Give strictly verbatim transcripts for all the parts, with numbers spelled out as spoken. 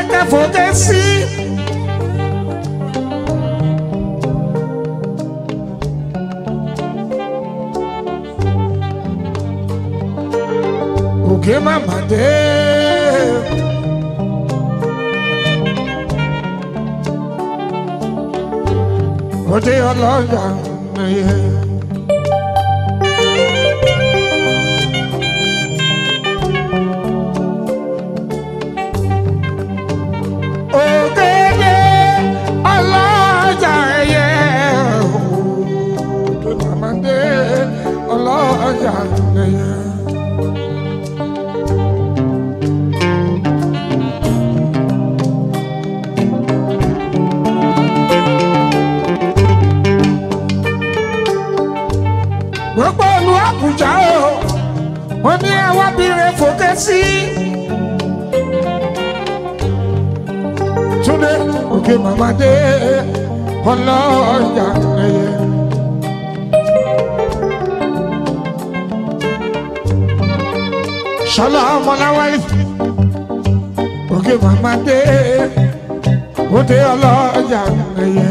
kẹfọ́kẹ́ sí. Òkè màmá dé. Òde ọlọ́yà nìyẹ. Òkèlè ọlọ́yà ẹyẹ. Òde màmá dé ọlọ́yà nìyẹ. Gbogbo olú Abuja o, wọ́n ní ẹwà bíire fòkè sí. Túndé òkè màmá dé ọlọ́ọ̀yà ẹyẹ. Ṣọlá ọmọláwáyé òkè màmá dé òde ọlọ́ọ̀yà ẹyẹ.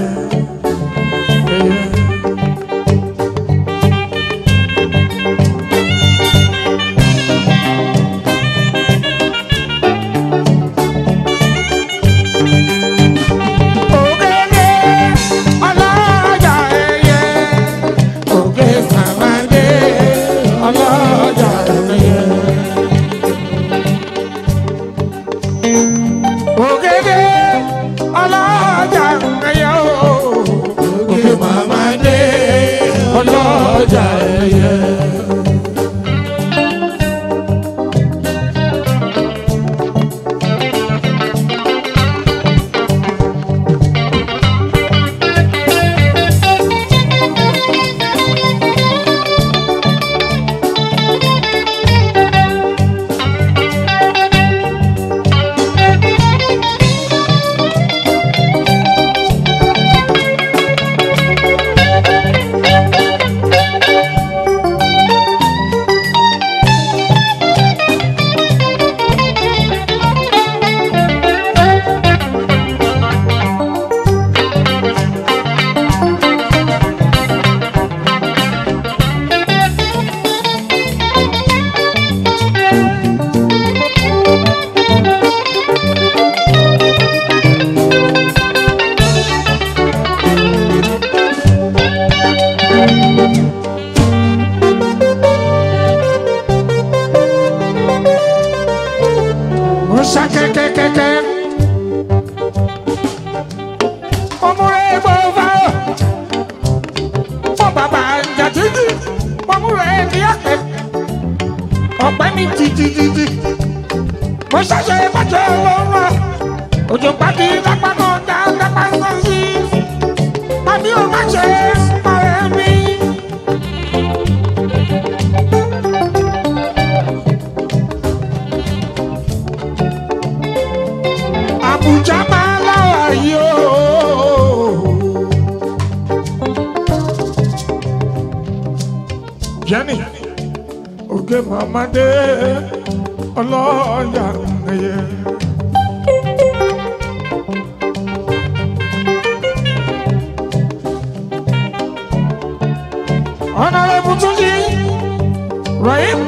Mama dé ọlọ́yà ẹyẹ. Honorable Tunji Rahim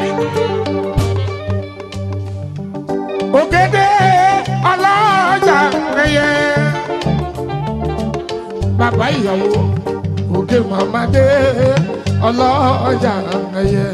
Ògèdè ọlọ́yà ẹyẹ. Bàbá ìyàwó òkè mama dé ọlọ́yà ẹyẹ.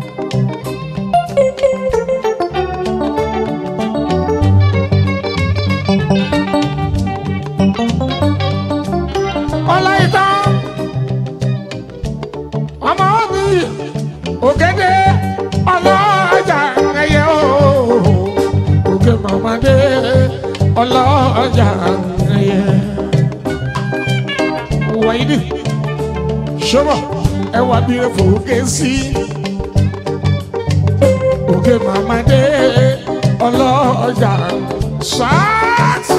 Ògèdè ọlọ́jà ẹyẹ ooo, òkè màmá dé ọlọ́jà ẹyẹ. Wàyídì ṣọ́bọ̀ ẹwà bí ẹ fòkè sí. Òkè màmá dé ọlọ́jà sáà.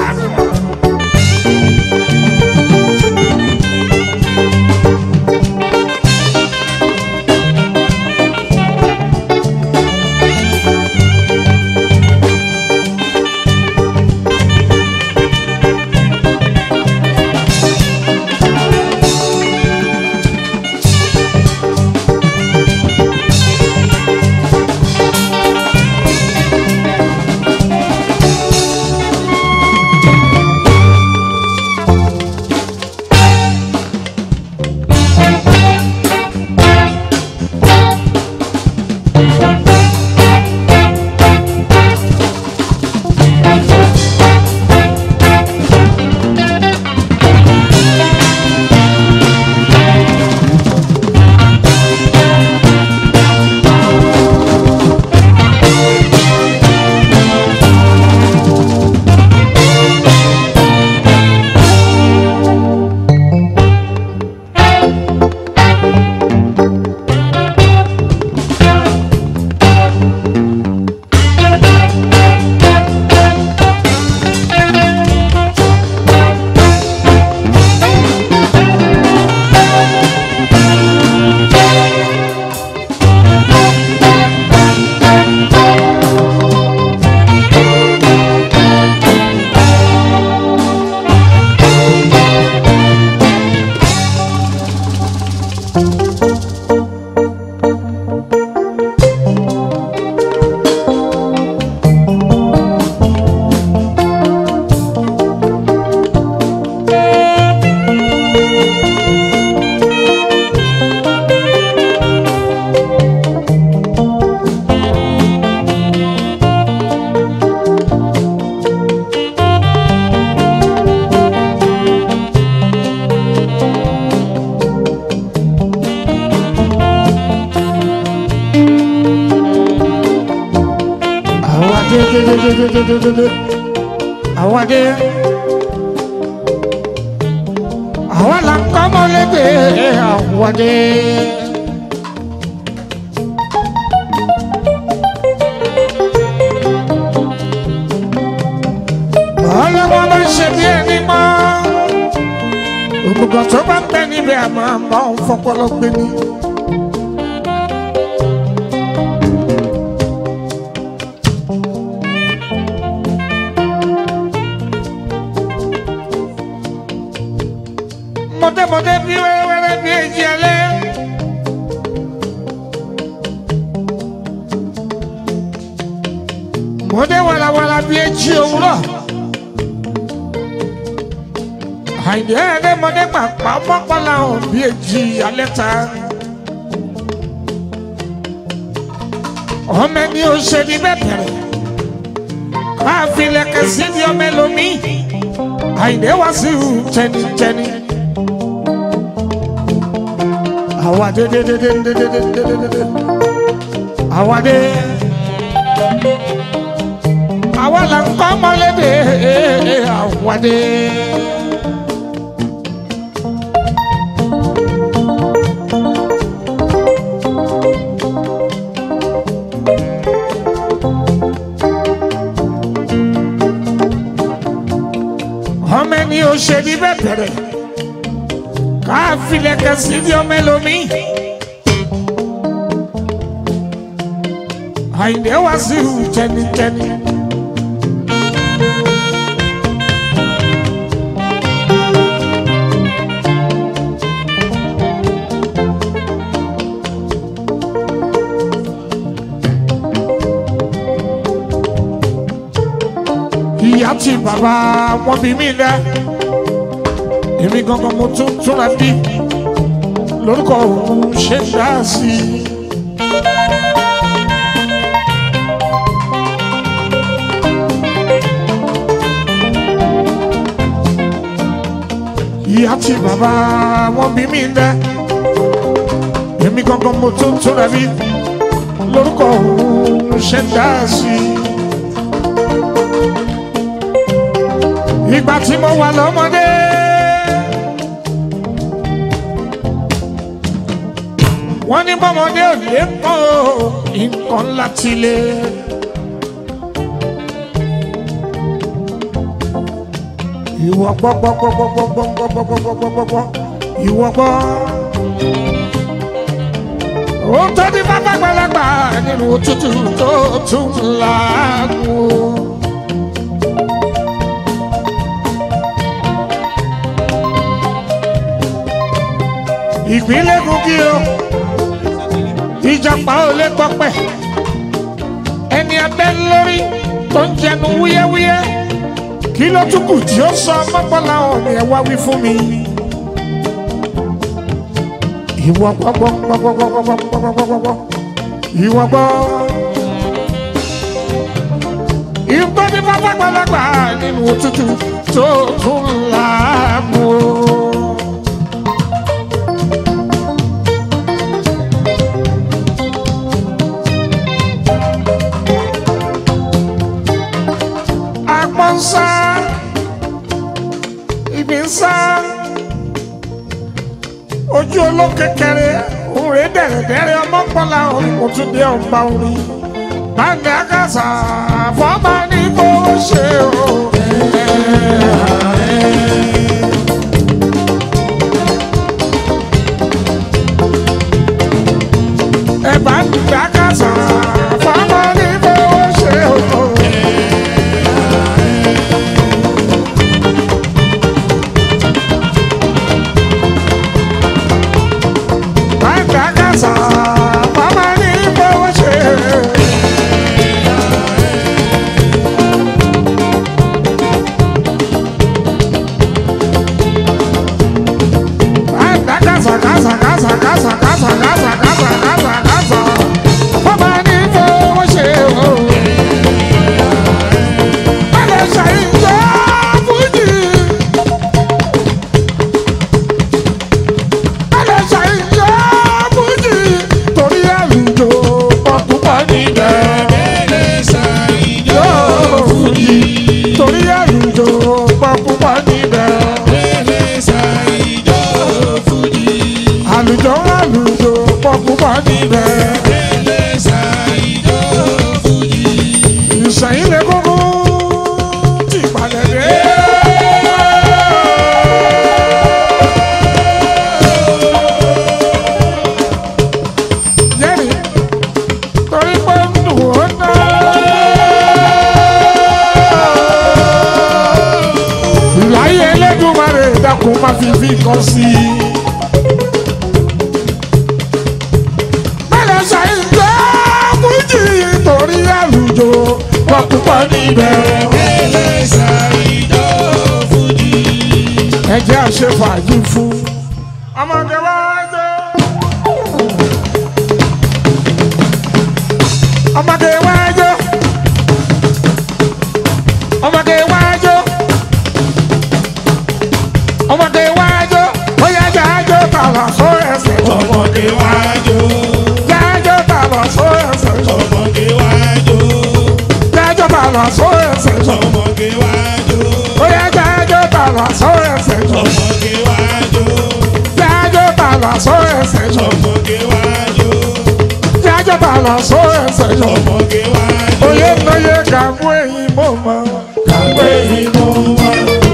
Àwọn adé àwọn là ń kọ́ mọ́lẹ́gbẹ̀ àwọn adé. Ọlọ́wọ́ bá ṣe bí ẹni mọ́ ògùnkàn tó bá ń bẹ níbẹ̀ àmọ́ àmọ́ ń fọpọlọ gbé ní. Mọ̀dé bí wẹ́rẹ́wẹ́rẹ́ bí èjì alẹ́. Mọ̀dé wàlàwàlà bí èjì òwúrọ̀. Àìdí ẹ̀ẹ́dẹ́ mọ̀dé pàpà mọ́pàlà hàn bí èjì alẹ́ ta. Ọmọ ẹni ò ṣe ní bẹ́ẹ̀ bẹ̀rẹ̀. Káàfin lẹ̀kẹ̀ sí ní ọmọ ẹlòmíì. Àìdí wá sí tẹnitẹni. Àwa dé dé dé dé dé dé dé dé dé dé. Àwa dé. Àwa là ń kọ́ mọ́lẹ́dẹ̀. Àwa dé. Ọmọ ẹni ò ṣe ní bẹ́ẹ̀ bẹ̀rẹ̀. Káàfin lẹ̀kẹ̀ sí ní ọmọ ẹlòmíì. Àìdè wá sí tẹnitẹni. Ìyá tí bàbá wọn bí mi dá. Èmi gangan mo tún túnra bí lórúkọ òun ṣe dá sí i. Ìyá tí bàbá wọn bí mi dá. Èmi gangan mo tún túnra bí lórúkọ òun ṣe dá sí i. Ìgbà tí mo wà lọ́mọdé. Wọ́n ní bọ́mọdé ò lè pọ̀ nǹkan láti lé. Ìwọ gbọ́ gbọ́ gbọ́ gbọ́ gbọ́ gbọ́ gbọ́ gbọ́ gbọ́ gbọ́ gbọ́ gbọ́ ìwọ gbọ́. Ó tó ní bàbá àgbàlagbà nínú òtútù tó tún láàgùn. Ìpínlẹ̀ Kogi o. Ìjàpá ò lè gbọ́pẹ̀. Ẹni abẹ́ lórí tó ń jẹnu wúyẹ́wúyẹ́. Kí ló tún kù tí ó sọ mọ́pọ́lá ọ̀nà ẹ̀ wá wí fún mi? Ìwọ gbọ́ gbọ́ gbọ́ gbọ́ gbọ́ gbọ́ gbọ́ gbọ́ gbọ́ gbọ́. Ìwọ gbọ́. Ìgbọ́ ní bàbá àgbàlagbà nínú òtútù tó tún láàmú. Sá ibi ń sá ojú olókèkèrè òrè dẹ̀rẹ̀dẹ̀rẹ̀ ọmọkànlá òtúndé ọba orí bàǹdà kásá fọ́ọ̀mà ní bó ṣe o. Ẹ bàǹdà kásá fọ́ọ̀mà ní bó ṣe o. kásá kásá kásá kásá kásá bàbá ní fowó ṣe o. Bẹ́lẹ̀ ṣàyíjọ́ fújì. Bẹ́lẹ̀ ṣàyíjọ́ fújì. Torí àlùjọ pọ̀pọ̀ níbẹ̀. Bẹ́lẹ̀ ṣàyíjọ́ fújì. Torí àlùjọ pọ̀pọ̀ níbẹ̀. Bẹ́lẹ̀ ṣàyíjọ́ fújì. Àlùjọ àlùjọ pọ̀pọ̀ níbẹ̀. Bẹ́lẹ̀ ṣàyíjọ́ fújì. Ìṣẹ̀yìn lè kókó tí ìpàdé dé. Yẹ́nì torí pé ń dùn ó ná. Ìláyé Elédùmarè dákun má fi fi kan sí i. Bẹ́lẹ̀ ṣàyíjọ́ fújì torí àlùjọ pọ̀pọ̀ níbẹ̀. Bẹ́lẹ̀ ṣàyíjọ́ fújì. Ẹ jẹ́ àṣẹ fàájì fún ọmọdé wájú. Ọmọdé wájú. Ọmọdé wájú. Ọmọdé wájú. Bóyá jájó tààlà só ẹsẹ̀. Ọmọdé wájú. Jájó tààlà só ẹsẹ̀. Ọmọdé wájú. Jájó tààlà só ẹsẹ̀. Ọmọdé wájú. Bóyá jájó tààlà só ẹsẹ̀. Ọmọdé wájú. Jájó tààlà só ẹsẹ̀. Ọmọdé wájú. Jájó tààlà só ẹsẹ̀. Ọmọdé wájú. Oyè lóye kàwé yìí mọ̀ mọ́. Kàwé yìí mọ̀ mọ́.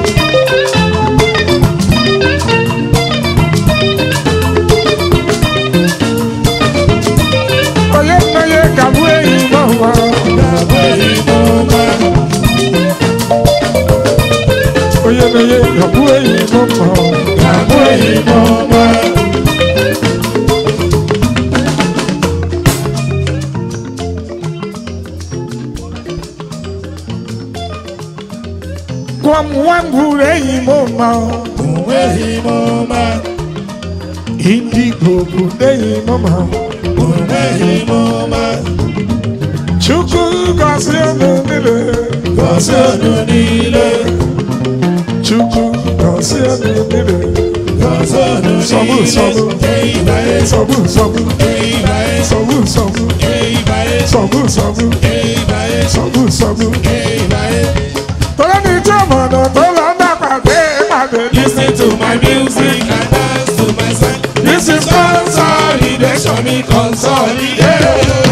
Oyè lóye kàwé yìí mọ̀ mọ́. Kàwé yìí mọ̀ mọ́. Oyè lóye kàwé yìí mọ̀ mọ́. Kàwé yìí mọ̀ mọ́. Kwa mwangu rei moma, uwehi moma. Indigo kudei moma, uwehi moma. Chuku gasionu nile, gasionu nile. Chuku gasionu nile, gasionu nile. Sobu sobu, sobu sobu, sobu sobu, sobu sobu, sobu sobu. Listen to my music and dance to my song. This is consolidation, me consolidation.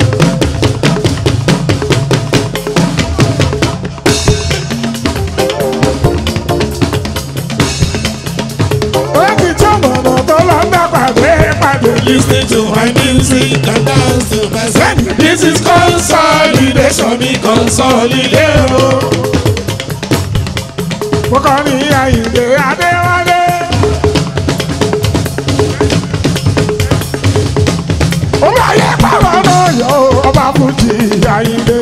Listen to my music and dance to my song. This is consolidation, me consolidation. Mo kàn ní Àyìndé Adéwálé. Orí ayé pàrọ̀ náà yọ ọba Fújì Àyìndé.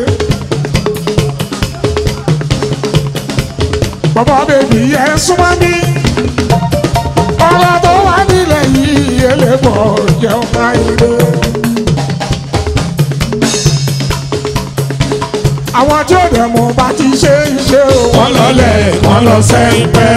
Bàbá bèbí yẹ súnmọ́ mi. Ọ̀rọ̀ tó wà nílẹ̀ yìí elébọ̀ jẹun Àyìndé. Àwọn tí ó dẹ̀ mọ̀ bá ti ṣe iṣẹ́ o. Wọ́n lọlẹ̀ wọ́n lọ sẹ́yìn pẹ́.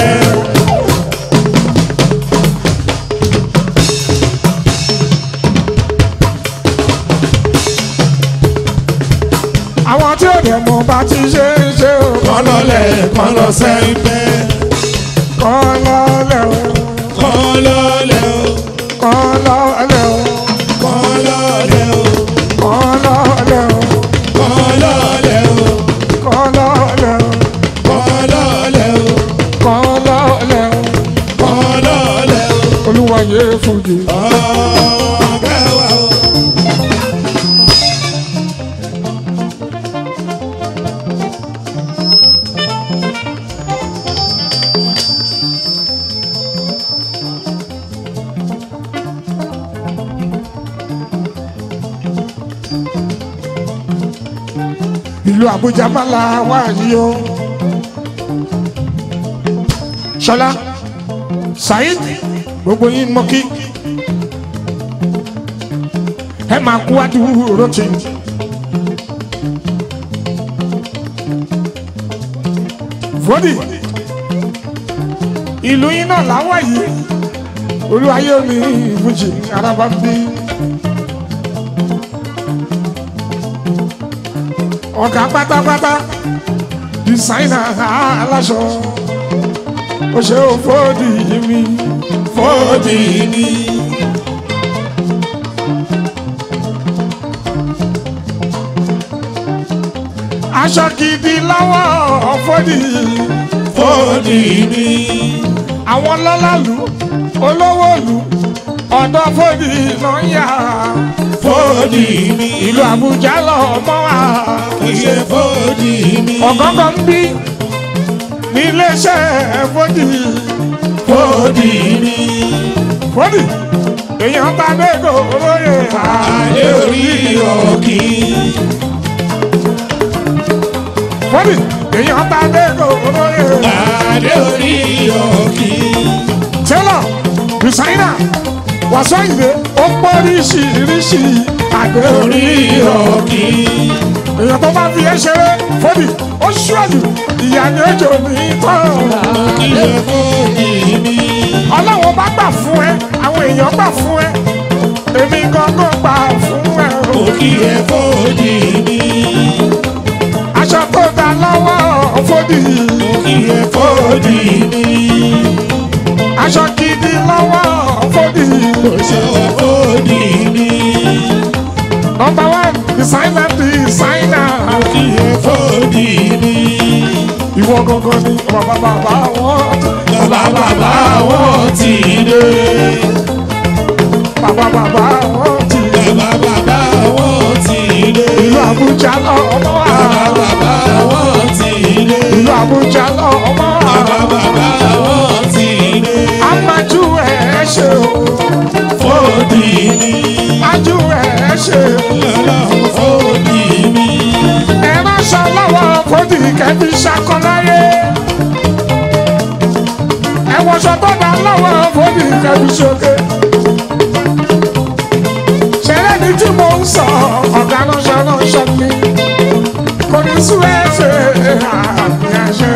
Àwọn tí ó dẹ̀ mọ̀ bá ti ṣe iṣẹ́ o. Wọ́n lọlẹ̀ wọ́n lọ sẹ́yìn pẹ́. Kọ́ lọlẹ̀ o. Kọ́ lọlẹ̀ o. Kọ́ lọlẹ̀ o. Kọ́ lọlẹ̀ o. Kọ́ lọlẹ̀ o. Olúwayé Fújì. Ọ̀gá wa o. Ìlú Àbújá máa la wá yìí o. Ṣọlá Saheed gbogbo yín mọ kí ẹ máa kú àdúró tì. Fọ́dì ìlú yín náà láwọ̀ yìí olúwayé mi Fuji araba ń bí. Ọ̀gá pátápátá dísáínà aláṣọ ó ṣe ó Fọ́dì mi Fọ́dì mi. Aṣọ gidi lọ́wọ́ Fọ́dì Fọ́dì mi. Àwọn lọ́lálù olówó ìlú ọ̀dọ̀ Fọ́dì náà yà Fọ́dì mi. Ìlú Àbújá lọ́mọ wa ìṣe Fọ́dì mi. Ọ̀gángan ń bí ní iléeṣẹ́ Fọ́dì Fọ́dì mi. Fọ́dì èèyàn bá dégò olóyè Ade Ori Okin. Fọ́dì èèyàn bá dégò olóyè Ade Ori Okin. Tẹ́lọ̀ bìsáínà wàṣọ ìwé ó pọ́ ríṣiríṣi Ade Ori Okin. Èèyàn tó bá fi ẹ́ ṣeré Fọ́dì ó ṣúọ̀jù ìyá ni ó jò ní tán. Ọlọ́run bá gbà fún ẹ àwọn èèyàn gbà fún ẹ èmi gangan gbà fún ẹ. Òkì ẹ Fọ́dì mi. Aṣọ tó dá lọ́wọ́ Fọ́dì. Òkì ẹ Fọ́dì mi. Aṣọ gidi lọ́wọ́ Fọ́dì. Òṣè Fọ́dì mi. Number one designer designer. Òkì ẹ Fọ́dì mi. Ìwọ gangan ni bàbá bàbá wọn. Bàbá bàbá wọn ti dé. Bàbá bàbá wọn ti dé. Bàbá bàbá wọn ti dé. Ìlú Àbújá lọ́mọ wa. Bàbá bàbá wọn ti dé. Ìlú Àbújá lọ́mọ wa. Bàbá bàbá wọn ti dé. Amájú ẹ̀ ṣe o. Fọ́dì mi. Ajú ẹ̀ ṣe o. Fọ́dì mi. Ẹ̀rọ aṣọ lọ́wọ́ Fọ́dì kẹ́bí ṣàkọláyé. Ẹ̀wọ̀ṣọ tó dá lọ́wọ́ Fọ́dì kẹ́bí ṣoge. Ṣẹlẹ̀ ní tí mo ń sọ ọ̀gá ránṣọ ránṣọ mi. Kò ní sú ẹ̀ṣẹ̀ àmì àṣẹ.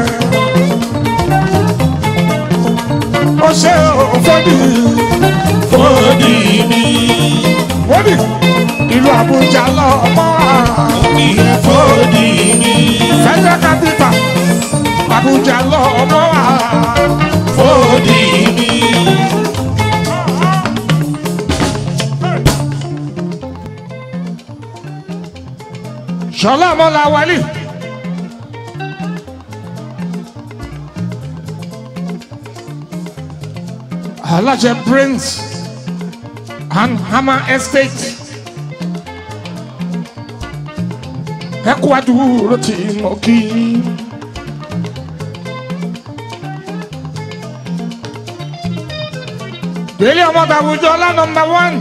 Ó ṣe o Fọ́dì Fọ́dì mi. Fọ́dì ìlú Àbújá lọ́mọ wa. Ìyẹn Fọ́dì mi. Federal capital Àbújá lọ́mọ wa. Fọ́dì mi. Ṣọlá Mọ́lá Wálì. Aláṣẹ Prince and Hammer Estate. Ẹ kú àdúró tí mo kí. Délé ọmọ tàbújọ ọlá nọmba one.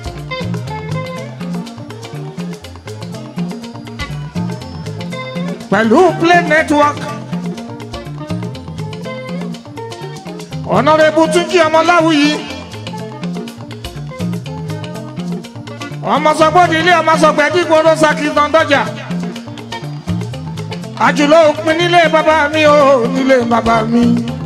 Pẹ̀lú Play Network. Honorable Túnjí Ọmọláwùyí. Ọmọ sọgbọ́dì ilé ọmọ sọgbẹ́ tí gbọ́dọ̀ sákì tán dọ́jà. Àjùlọ òpin nílé bàbá mi ò nílé bàbá mi.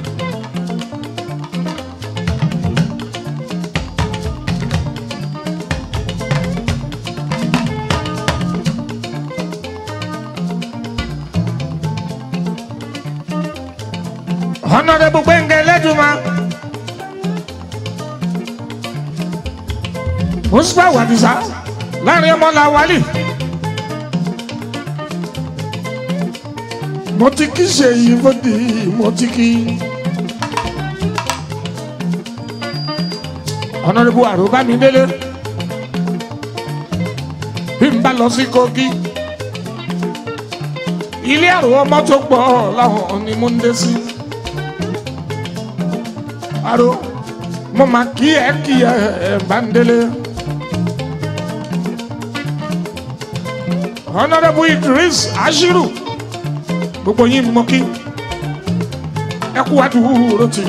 Honorable Gbẹ̀ngẹ̀ Lẹ́dùnmá. Mùsùlùmá Wàdìsá láàrin ọmọ làwálì. Mo ti kí ṣe yìí Fọ́dì mo ti kí. Honorable Àròbámidélé. Bí n bá lọ sí Kogi. Ilé àrò ọmọ tó pọ̀ láwọn ni mo ń dé sí. Àrò mo máa kí ẹ kí ẹ Bándélé. Honorable Idris Ashiru gbogbo yín mọ kí ẹ kú àdúró tì.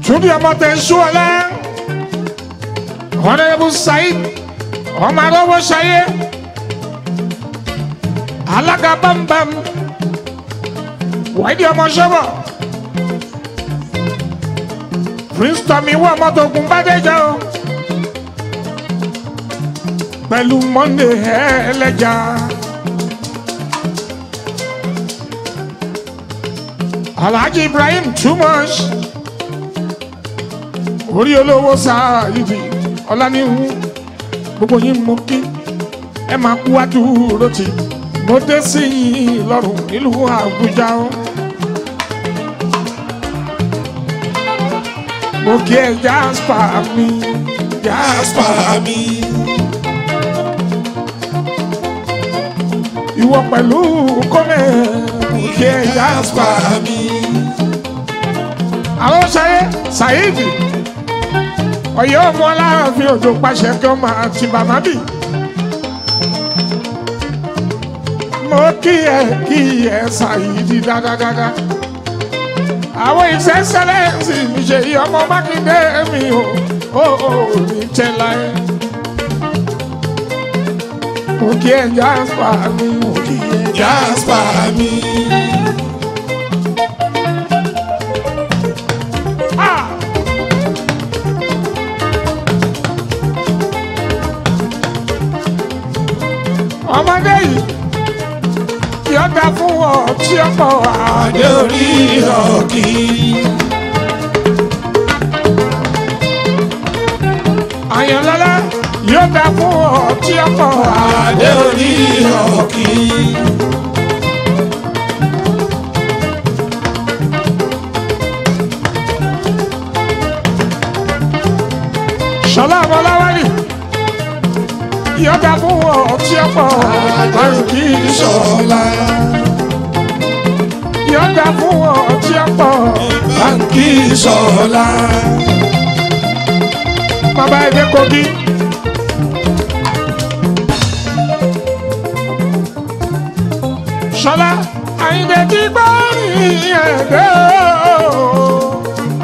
Túndé ọmọ tẹ̀ ń ṣúọlá Honorable Saheed ọmọ arọ́wọ́ ṣayé alága bámbám wáìdí ọmọ ṣọ́bọ̀ Prince Tommy wọ́n mọ́tò ogun bá dẹ́jọ́ pẹ̀lú Monday ẹlẹ́jà Alhaji Ibrahim too much orí olówó Sáyidi ọláníhù gbogbo yín mú kí ẹ máa kú wájú rotì mo dé sí yín lọ́rùn nílùú Àbújá o mo kí ẹ Jasper mi Jasper mi ìwọ pẹ̀lú kọ́mẹ̀ mo kí ẹ Jasper mi àwọn ṣayé Saheed Ọ̀yọ́ ọmọ Aláàfin Òjó pàṣẹ kí ọmọ àti bàbá bì mo kí ẹ kí ẹ Saheed dáadáa àwọn His Excellency mi ṣe yí ọmọ Mákindé mi ò ó ò ní tẹ́ láyé mo kí ẹ Jasper mi mo kí ẹ Jasper mi. ọmọdé yìí kí ó dá fún ọ tí ó pọ̀ Ade Ori Okin. Àyànlọ́lá yóò dá fún ọ tí ó pọ̀ Ade Ori Okin. Ṣọlá Ọmọláwálì yọ̀dá fún ọ tí ó pọ̀ báńkì Ṣọlá. Yọ̀dá fún ọ tí ó pọ̀ báńkì Ṣọlá. Bàbá Èdè Kogi. Ṣọlá Àyìndé ti gbọ́ ní ẹ̀dẹ́ o.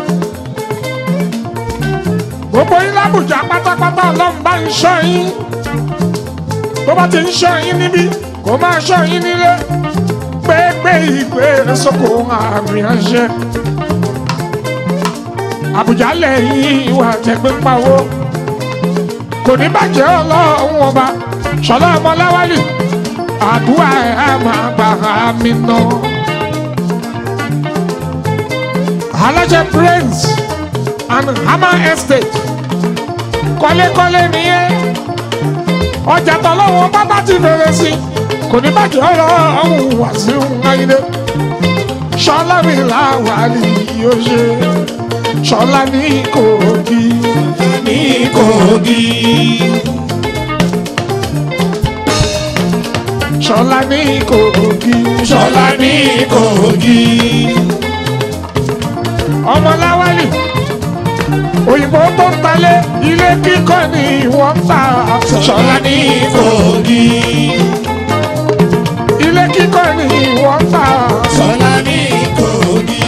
Gbogbo yín l'Ábùjá pátápátá Ọlọ́run bá ń ṣọ́ yín. Tó bá ti ń ṣọ́ yín níbí kó máa ṣọ́ yín nílé gbégbé ìgbé sóko àmì àṣẹ. Àbújá lẹ́yìn ìwà tẹ̀gbẹ́ pawó kò ní bàjẹ́ Ọlọ́run ọba. Ṣọlá Ọmọláwálì àdúrà ẹ̀ á máa gbà mí ná. Aláṣẹ Prince and Hammer Estate kọ́lékọ́lé nìyẹn. Ọjà tọ́lọ́wọ́ bábá ti bẹ̀rẹ̀ sí kò ní bàjẹ́ Ọlọ́run Wàsíù Àyìndé. Ṣọlá mi Láwálì yóò ṣe Ṣọlá ní Kogi ní Kogi. Ṣọlá ní Kogi Ṣọlá ní Kogi. Ọmọláwálì òyìnbó tó ń talé ilé kíkọ́ ni wọ́n ń ta. Ṣọlá ní Kogi. Ilé kíkọ́ ni wọ́n ń ta. Ṣọlá ní Kogi.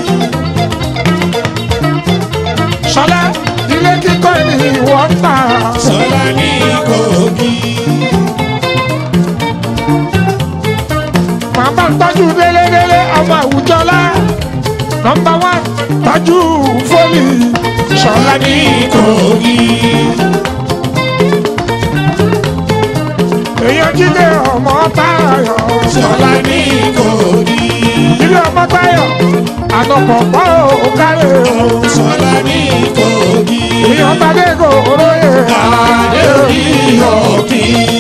Ṣọlá ilé kíkọ́ ni wọ́n ń ta. Ṣọlá ní Kogi. Màmá ń tọ́jú délédélé ọmọ Àwùjọlá. Nọ́mbà wán tọ́jú fólì. Ṣọlá ní Kogi. Èèyàn Jídé ọmọ Táyọ̀. Ṣọlá ní Kogi. Jídé ọmọ Táyọ̀ ànàpọ̀pọ̀ òkàlẹ̀ o. Ṣọlá ní Kogi. Èèyàn Tadé Gòróyè. Ade Ori Okin.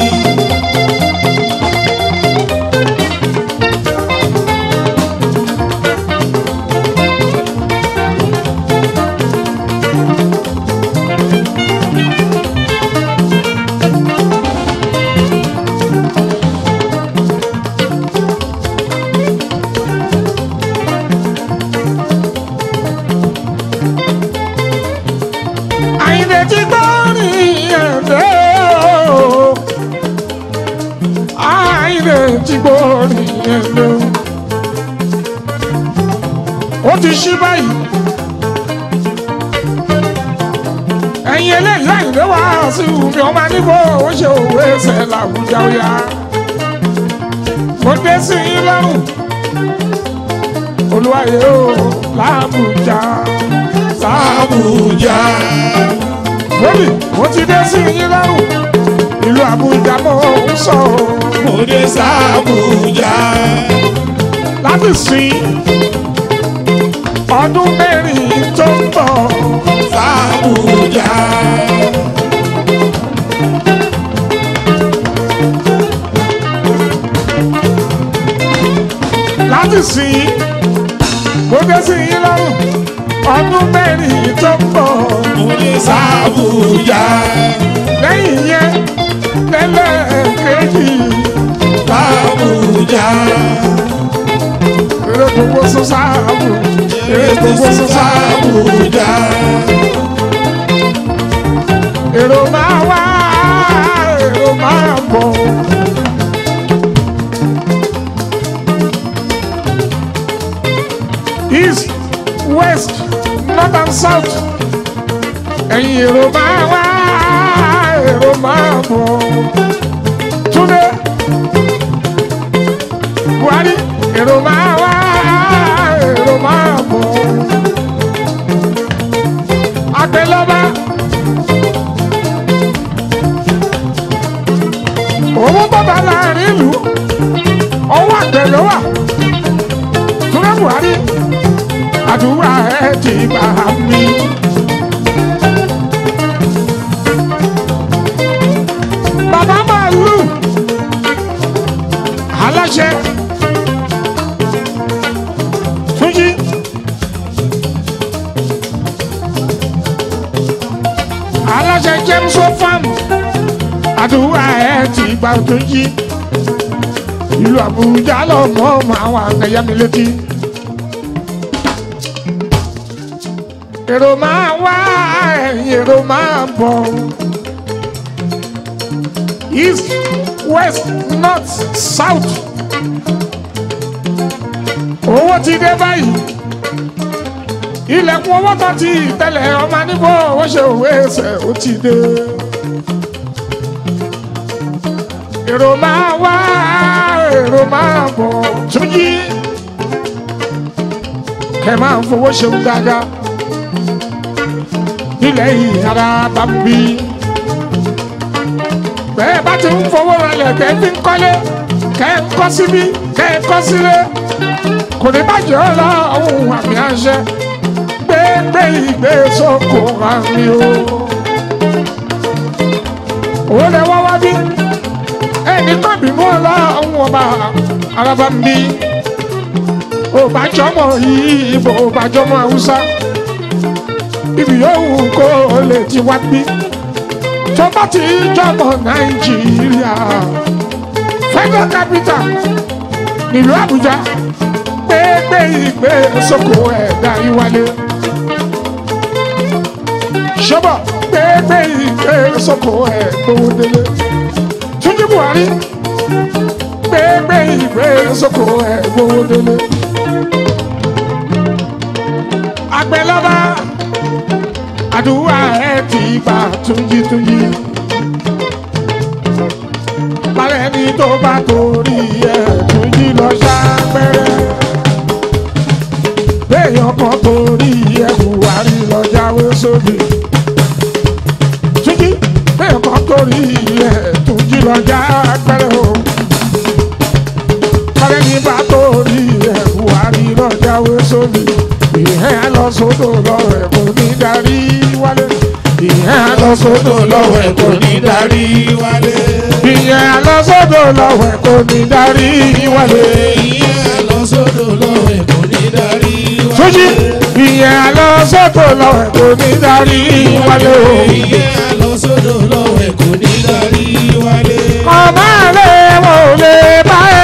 Àyìndé ti gbọ́ ní ẹ̀dẹ́ o. wá sí ìwúmi ọmọ níbo ó ṣe òwe ẹsẹ̀ làbújá ó yá. Mo dé sí yín lọ́rùn olúwayé o làbújá làbújá. Bóbí mo ti dé sí yín lọ́rùn ìlú Àbújá mo ń sọ o. Mo dé sàbújá láti sìn ọdún mẹ́rin tó ń bọ̀ sàbújá. Láti sìn mo dé sí yín lọ́rùn ọdún mẹ́rin tó ń bọ̀ mo dé sàbújá. Lẹ́yìn yẹn lẹ́lẹ́kejì sàbújá. Èrè gbogbo sọ sáàbù, èrè gbogbo sọ sàbújá. Èrò máa wá, èrò máa bọ̀. East, west, north and south. Ẹ̀yin èrò máa wá, èrò máa bọ̀. Túndé, Buhari, èrò máa wá, èrò máa bọ̀. Àgbẹ̀lọ́ba, owó bàbá láàrin ìlú, ọwọ́ àgbẹ̀ ló wà. Túndé Buhari, àdúrà ẹ̀ ti gbà mí. Bàbá màálù, aláṣẹ. Fuji, aláṣẹ James Farm, àdúrà ẹ̀ ti gbà Fuji. Ìlú Àbújá lọ́mọ àwọn àgbẹ̀yà mi létí. Èrò máa wá, ẹ̀yìn èrò máa bọ̀. East, west, north, south. Owó ti dé báyìí. Ilẹ̀kùn owó tó ti tẹ̀lẹ̀ ọmọ níbo ó ṣe òwe ẹsẹ̀ ó ti dé. Èrò máa wá, èrò máa bọ̀. Túnjí kẹ máa ń fowó ṣeun dáadáa. Nílẹ̀ yìí ara bá ń bí. Bẹ́ẹ̀ bá ti ń fowó ralẹ̀ tẹ́ fi ń kọ́lé, kẹ́ ń kọ́ síbí, kẹ́ ń kọ́ sílé. Kò ní bàjẹ́ ọ̀la ohun àmì àṣẹ. Gbégbé ìgbé sóko àmì o. Owó lẹ wá wá bí. Ẹni kan bínú ọ̀la ohun ọba araba ń bí. Òbájọ́mọ yìí Ìgbò, òbájọ́mọ Haúsá. Ibi yòówù kó o lè ti wá bí. Tó bá ti jọmọ Nàìjíríà, Federal Capital nílùú Àbújá, gbégbé ìgbé sóko ẹ̀dá ìwálé. Ṣọ́bọ̀ gbégbé ìgbé sóko ẹ̀gbówó délé. Túnjí Buhari gbégbé ìgbé sóko ẹ̀gbówó délé. Àgbẹ̀lọ́ba, àdúrà ẹ̀ ti gbà Túnjí Túnjí. Balẹ̀ ní tó bá torí ẹ̀ Túnjí lọ ṣàpẹrẹ. Béèyàn kan torí ẹ̀ Buhari lọ jáwé sóbì. Túnjí, béèyàn kan torí ẹ̀ Túnjí lọ ṣàpẹrẹ o. Balẹ̀ ní bá torí ẹ̀ Buhari lọ jáwé sóbì. Ìhẹ́ lọ sódò lọ́wọ́ ẹ̀ kò ní darí wálé. Ìhẹ́ lọ sódò lọ́wọ́ ẹ̀ kò ní darí wálé. Ìhẹ́ lọ sódò lọ́wọ́ ẹ̀ kò ní darí wálé. Ìhẹ́ lọ sódò lọ́wọ́ ẹ̀ kò ní darí wálé. Túnjí, ìhẹ́ lọ sódò lọ́wọ́ ẹ̀ kò ní darí wálé o. Ìhẹ́ lọ sódò lọ́wọ́ ẹ̀ kò ní darí wálé. Ọmọ àlẹ́ wọn ò lè bá ẹ.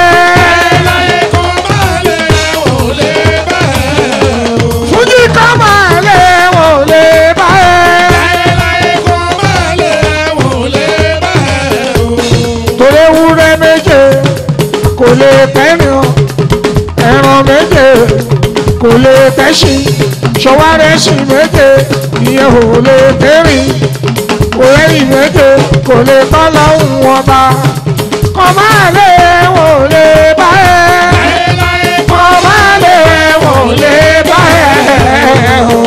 Kò lè tẹ́rìn ẹran méje, kò lè tẹ́ṣin ṣọwárẹ́ṣin méje, ìyẹn ò lè tẹ́rìn kò lẹ́yìn méje kò lè tọ́ lọ́hùn ọba kọ́ máa lé wò lè bá ẹ̀ kọ́ máa lé wò lè bá ẹ̀ o.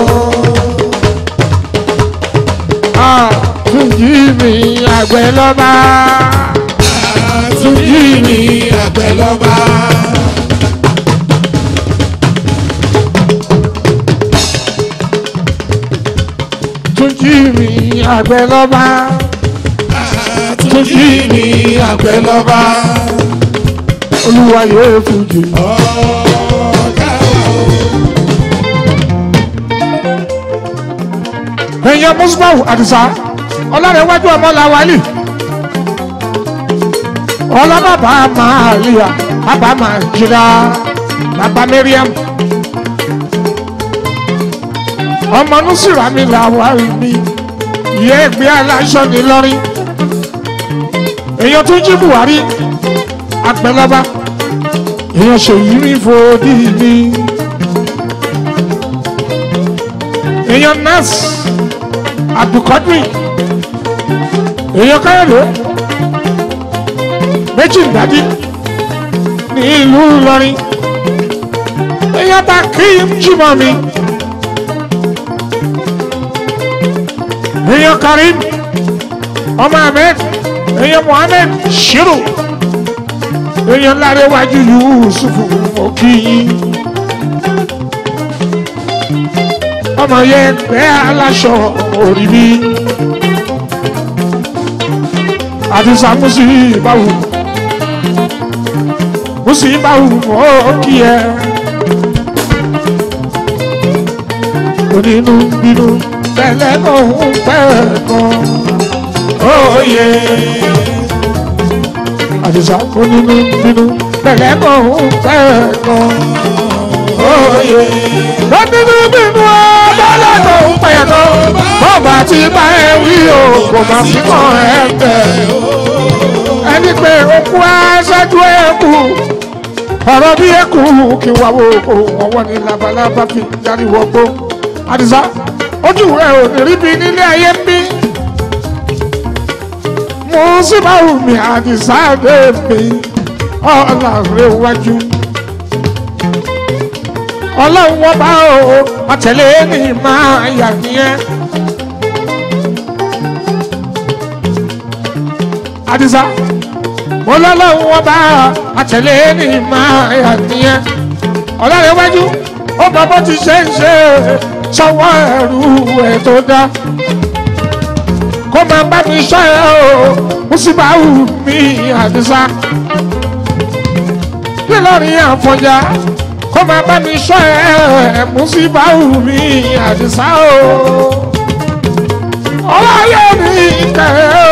Túnjí mi àgbẹ̀ lọ́ba. Túnjí mi àgbẹ̀ lọ́ba. Túnjí mi àgbẹ̀ lọ́ba. Túnjí mi àgbẹ̀ lọ́ba. Olúwa yóò Fújì. Èèyàn Mùsùlùmí Àdìsá Ọlárẹ̀wájú ọmọ Làwálì ọlọ́bàbà máa líya bàbá máa jìrà bàbá Mariam ọmọ Nùsìrà mi Làwálì mi ìyá ẹgbẹ́ aláṣọ ní lọ́rin èèyàn tún jí Buhari àgbẹ̀lọ́ba èèyàn ṣèyí rí fòdì mi èèyàn nọ́ọ̀sì Abdulkadri èèyàn Káyọ̀dé méjì ìdádí ní ìlú Ìlọrin èèyàn ta kí n jùmọ̀ mi èèyàn Karim ọmọ Ahmed èèyàn Mohammed Shiru èèyàn Lárẹ̀wájú Yusufu Okin ọmọ yẹn gbé aláṣọ orí mi Àdìsá Musíbáwù Musíbáwù ó kí ẹ onínú bínú tẹ́lẹ̀ náà ń pẹ́ kan óye Àdìsá onínú bínú tẹ́lẹ̀ náà ń pẹ́ kan óye onínú bínú tẹ́lẹ̀ náà ń pẹ́ kan bọ́ọ̀bà tí bá ẹ wí o kò má fi kàn ẹ tẹ̀ ẹni pé okú aṣáájú ẹkú ọ̀rọ̀ bí ẹkú kí wá wo wọ́n wọ́n ní labalábá fi jáde wọ́gbó Àdìsá ojú rẹ̀ ò ní rí bí nílé ayé ń bí Musíbáwù mi Àdìsá dé mi ọ̀là rẹ̀ wájú ọlọ́run wọ́n bá o àtẹ̀lé ní máa yà nìyẹn Àdìsá mo lọ́lọ́run wọ́n bá àtẹ̀lé ní máa yà nìyẹn ọlọ́run wájú ó bá bó ti ṣe ń ṣe sọ́wọ́ ẹ̀rú ẹ̀ tó dá kó máa bá mi ṣọ́ ẹ o Musíbáwù mi Àdìsá nílọrin Àfọ̀njá kó máa bá mi ṣọ́ ẹ Musíbáwù mi Àdìsá o ọlọ́yẹ mi kẹ́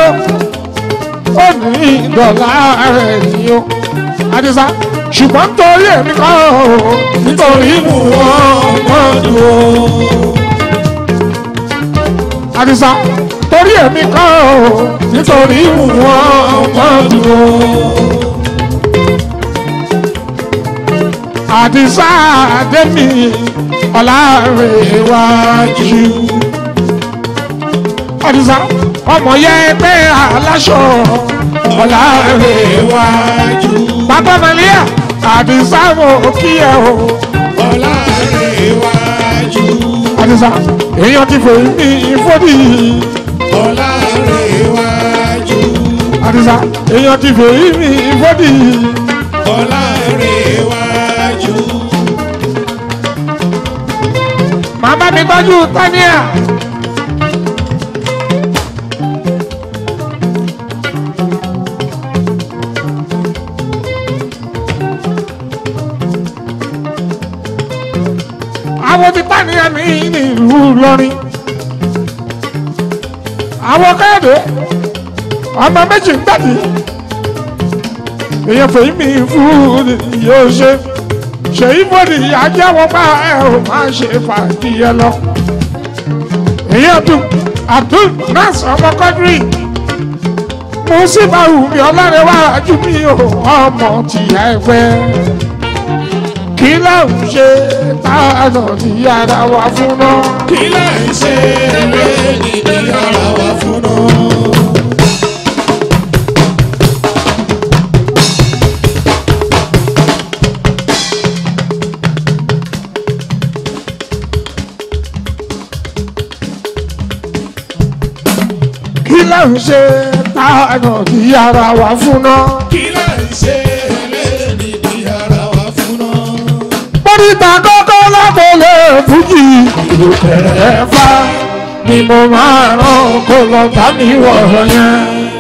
ó ní dọ̀là rẹ̀ ni o Àdìsá ṣùgbọ́n torí èmi kọ́ nítorí mú wọn mọ́dù o Àdìsá torí èmi kọ́ nítorí mú wọn mọ́dù o Àdìsá Adémi Ọlárẹ̀wájú Àdìsá ọmọ yẹ pé aláṣọ Ọlárẹ̀wájú bàbá Màlíà Àdìsá mo kí ẹ o Ọlárẹ̀wájú Àdìsá èèyàn ti fòyí ní ìfọ́dí Ọlárẹ̀wájú Àdìsá èèyàn ti fòyí ní ìfọ́dí Ọlárẹ̀wájú màmá mi tọ́jú Tania àwọn ti Tania mi ní ìlú Ìlọrin àwọn Káyọ̀dé ọmọ méjì ń gbàdí èèyàn fèyí mi fún yóò ṣe ṣèyí fòdì àjẹwọ́ bá ẹ ò máa ṣe fàájì ẹ lọ èèyàn dùn Abdul Nas ọmọ Kọ́dírì Musíbáwù mi Ọlárẹ̀wájú mi ò ọmọ tìyà ẹgbẹ́ kí là ń ṣe táànà ní ara wa fún náà. kí là ń ṣe eré ní ara wa fún náà. là ń ṣe táànà di ara wa fún náà. kí là ń ṣe lẹ́ni di ara wa fún náà. Oríta kọ́kọ́ lábọ́lé fújì ìlú bẹ̀rẹ̀ fá ni mo máa rán kó lọ bá mi wọ̀ yẹn.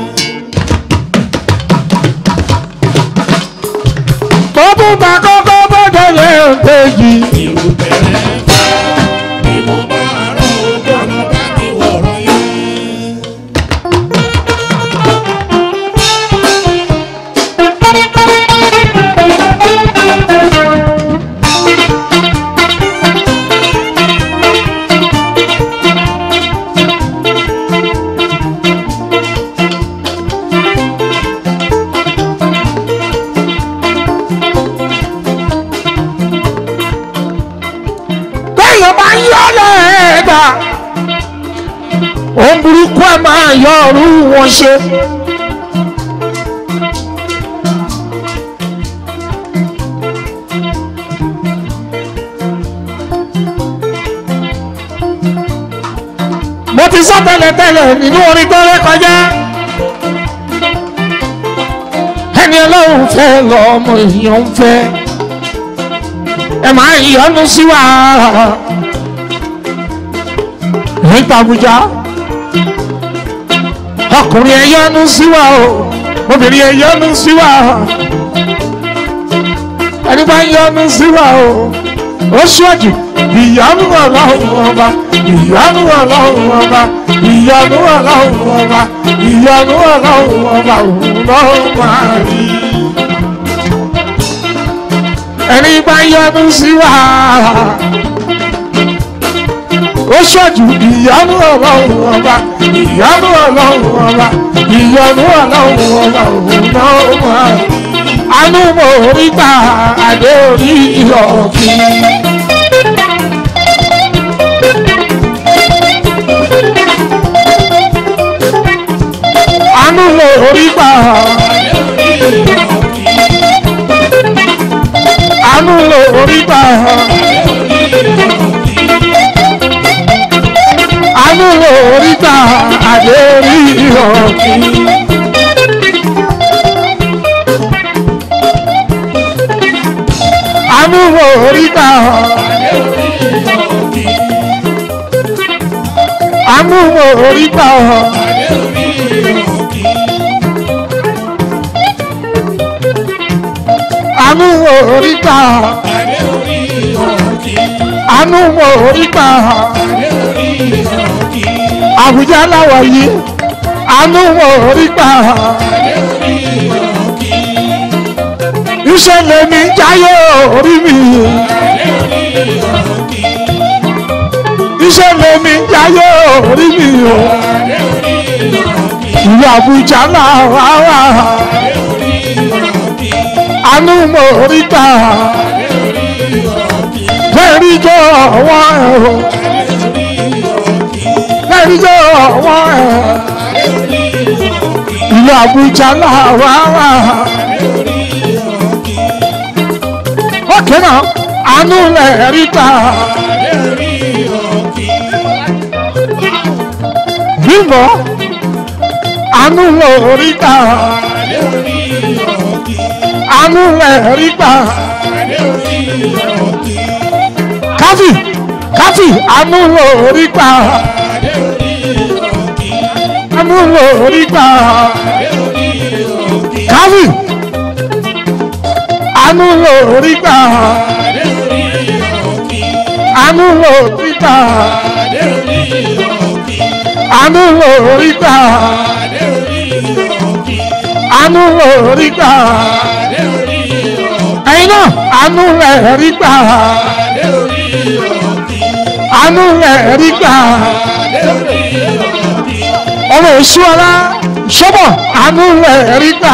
Oríta kọ́kọ́ bọ́dọ̀lé kejì ìlú bẹ̀rẹ̀ fá ni mo máa rán kó lọ bá mi wọ̀ yẹn. Ohun burúkú ẹ máa yọ ọrú wọn ṣe. Mo ti sọ tẹ́lẹ̀tẹ́lẹ̀ nínú orin tó ré kọjá. Ẹni Ọlọ́run fẹ́ lọ́mọ èèyàn ń fẹ́. Ẹ máa yọnu sí wa. Níta Abuja ọkùnrin ẹ yọ́nú sí wa o obìnrin ẹ yọ́nú sí wa ẹni bá yọ́nú sí wa o ó ṣọ́ọ̀jù ìyọ́nú Ọlọ́run ọba ìyọ́nú Ọlọ́run ọba ìyọ́nú Ọlọ́run ọba ìyọ́nú Ọlọ́run ọba òun lọ́ọ́ máa rí ẹni bá yọ́nú sí wa. Ó ṣọ́jú ìyanu Ọlọ́run ọba ìyanu Ọlọ́run ọba ìyanu Ọlọ́run ọba òun náà wà. Àánú mo rí gbà Ade Ori Okin. Àánú mo rí gbà àánú mo rí gbà. Àánú lórí gbà Ade Ori Okin. Àánú lórí gbà àánú lórí gbà àánú lórí gbà àánú lórí gbà. Abuja láwọ̀ yìí àánú mo rí gbà. Iṣẹ́ lèmi jáyé orí mi. Iṣẹ́ lèmi jáyé orí mi o. Ìlú Abuja láwọ̀ wá. Àánú mo rí gbà. Lẹ́rí jọ ọwọ́ ẹ̀ o. Lẹ́rí jọ ọwọ́ ẹ̀. Ìlú Abuja láwọ̀ wá. Ókè náà, àánú lẹ́rí gbà. Bímbọ́, àánú lórí gbà. Àánú lẹ́rí gbà. Káfí, káfí, àánú lórí gbà. Àánú lórí gbà. Káfí, àánú lórí gbà. Àánú lórí gbà. Àánú lórí gbà. Àánú lórí gbà. Ẹ̀yin náà, àánú lẹ́rí gbà. Àánú lẹ́rí gbà. Ọmọ èṣù ọlá ṣọ́bọ̀, àánú lẹ́rí gbà.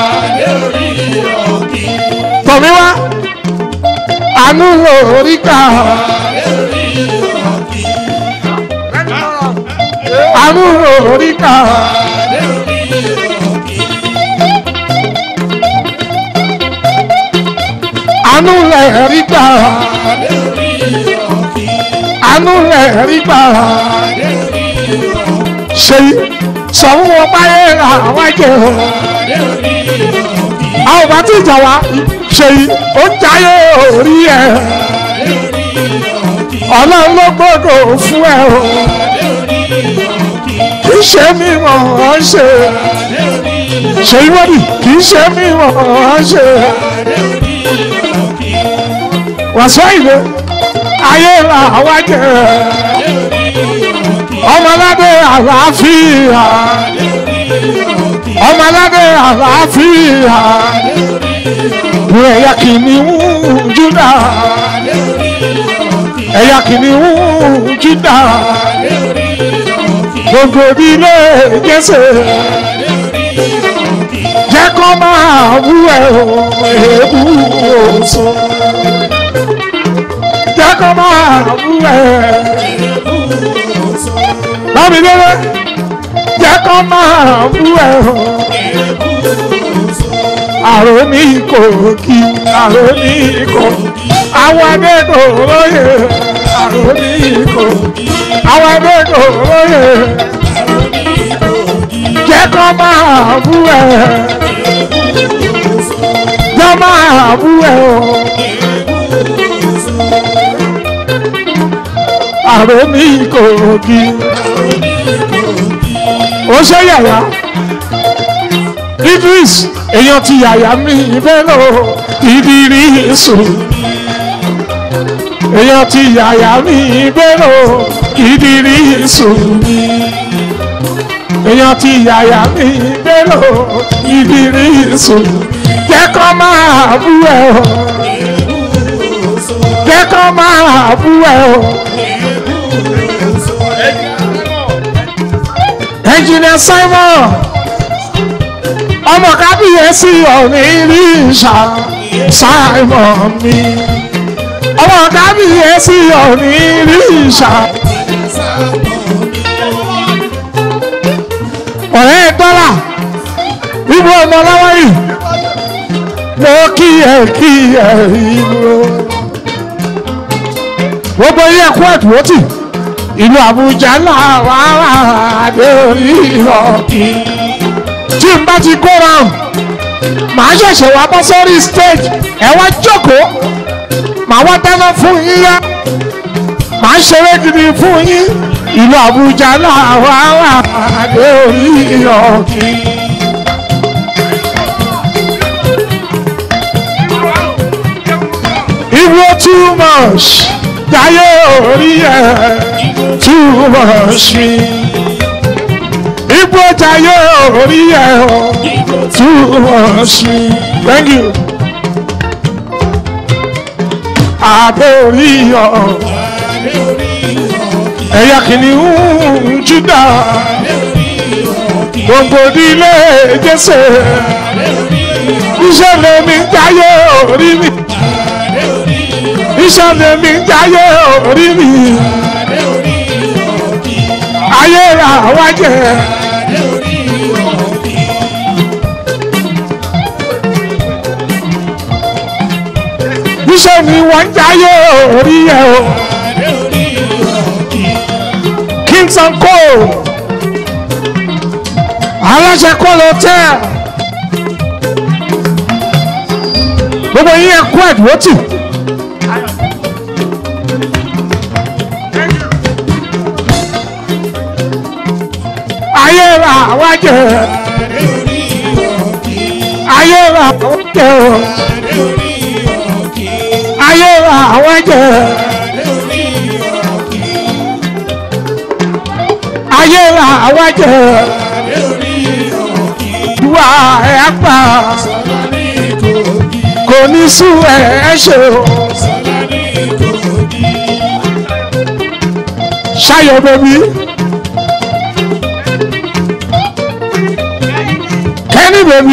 Tọ̀míwá, àánú lórí gbà. Àánú lórí gbà. Àánú lẹ́rí gbà. Àánú lẹ́rí gbà. Ṣèyí, sọ fún wọn báyé àwọn ẹ̀jẹ̀ o. àwọn bá ti jà wá ṣe ó ń jayé orí ẹ̀ ọlọ́run ló gbọ́dọ̀ fún ẹ o kì í ṣe mí mọ̀ ọ́ ṣe ṣe ìwọ́dì kì í ṣe mí mọ̀ ọ́ ṣe wàásù ìlú ayé là wá jẹ ọmọládé àlàáfíà ọmọládé àlàáfíà ẹ̀yà kìnìún Júdà ẹ̀yà kìnìún Júdà gbogbo ìdílé Jésè jẹ́ kó máa bú ẹ̀ o èébú oṣù jẹ́ kó máa bú ẹ̀ Bámidélé jẹ́ kó máa bú ẹ̀ o àrò ní Kòkí àrò ní Kòkí àwọn adéko lóye àrò ní Kòkí àwọn adéko lóye jẹ́ kó máa bú ẹ̀ jẹ́ máa bú ẹ̀ o àrò ní Kòkí ó ṣe yàrá Idris èèyàn ti yàyà mi bẹ́lò ìdírí sùn èèyàn ti yàyà mi bẹ́lò ìdírí sùn èèyàn ti yàyà mi bẹ́lò ìdírí sùn jẹ́ kó máa bú ẹ o jẹ́ kó máa bú ẹ o Engineer Simon ọmọ kábíyèsí ọ̀ní rí ìṣà Simon mi ọmọ kábíyèsí ọ̀ní rí ìṣà ọ̀rẹ́ dọ́là ibú ọmọ lọ́wọ́ yìí mo kí ẹ kí ẹ ibú gbogbo yẹ kú ẹ̀dùwọ́tì ìlú Àbújá làwọn Ade Ori Okin tí n bá ti go round màá ṣẹ̀ṣẹ̀ wá bọ́ sórí stage ẹ wá jókòó màá wá dáná fún yín yá màá ṣeré gidi fún yín ìlú Àbújá làwọn Ade Ori Okin. Ibo too much jayé orí ẹ too much mi. Ibo jayé orí ẹ o too much mi. Thank you. Ade Ori Okin ẹ̀yà kìnìún Júdà gbogbo ìdílé Jésè iṣẹ́ lèmi jayé orí mi iṣẹ́ lèmi jayé orí mi ayé ra wájẹ. Iṣẹ́ ni wọ́n jayé orí ẹ̀ o Kings and Co aláṣẹ kọ́ ló tẹ́ gbogbo yín ẹ̀kú ẹ̀dùwọ́tì. Ayé ra wájẹ ayé ra wájẹ o ayé ra wájẹ ayé ra wájẹ wà ẹ pa kò ní sú ẹ ṣe o ṣayọ bẹbí kẹ́ni bẹbí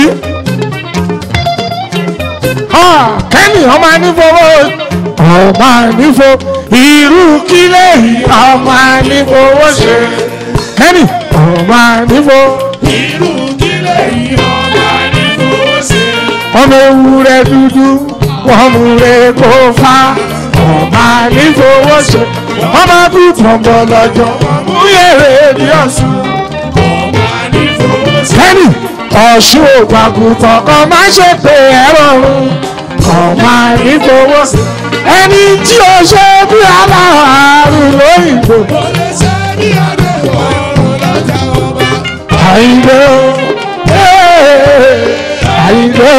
kẹ́ni ọmọ nífowó ọmọ nífo irú kílẹ̀ ọmọ nífowó ṣe kẹ́ni ọmọ nífo irú kílẹ̀ ọmọ nífowó ṣe ọmọ ewúrẹ́ dúdú wọ́n mú rẹ̀ kó fa ọmọ nífowó ṣe ọmọ kú tọ̀gbọ̀ lọ́jọ́ mú yẹ̀rẹ̀ bí ọ̀sùn. kẹ́ni ọ̀ṣun ògbàgùtàn kan máa ṣe pé ẹ̀rọ kan máa ní fowó sí ẹni tí ó ṣe bí aláàárù lóyìnbó. Kò lè ṣe bí àdéhùn ọ̀rọ̀ lọ́jà ọba. Àyìnbó Àyìnbó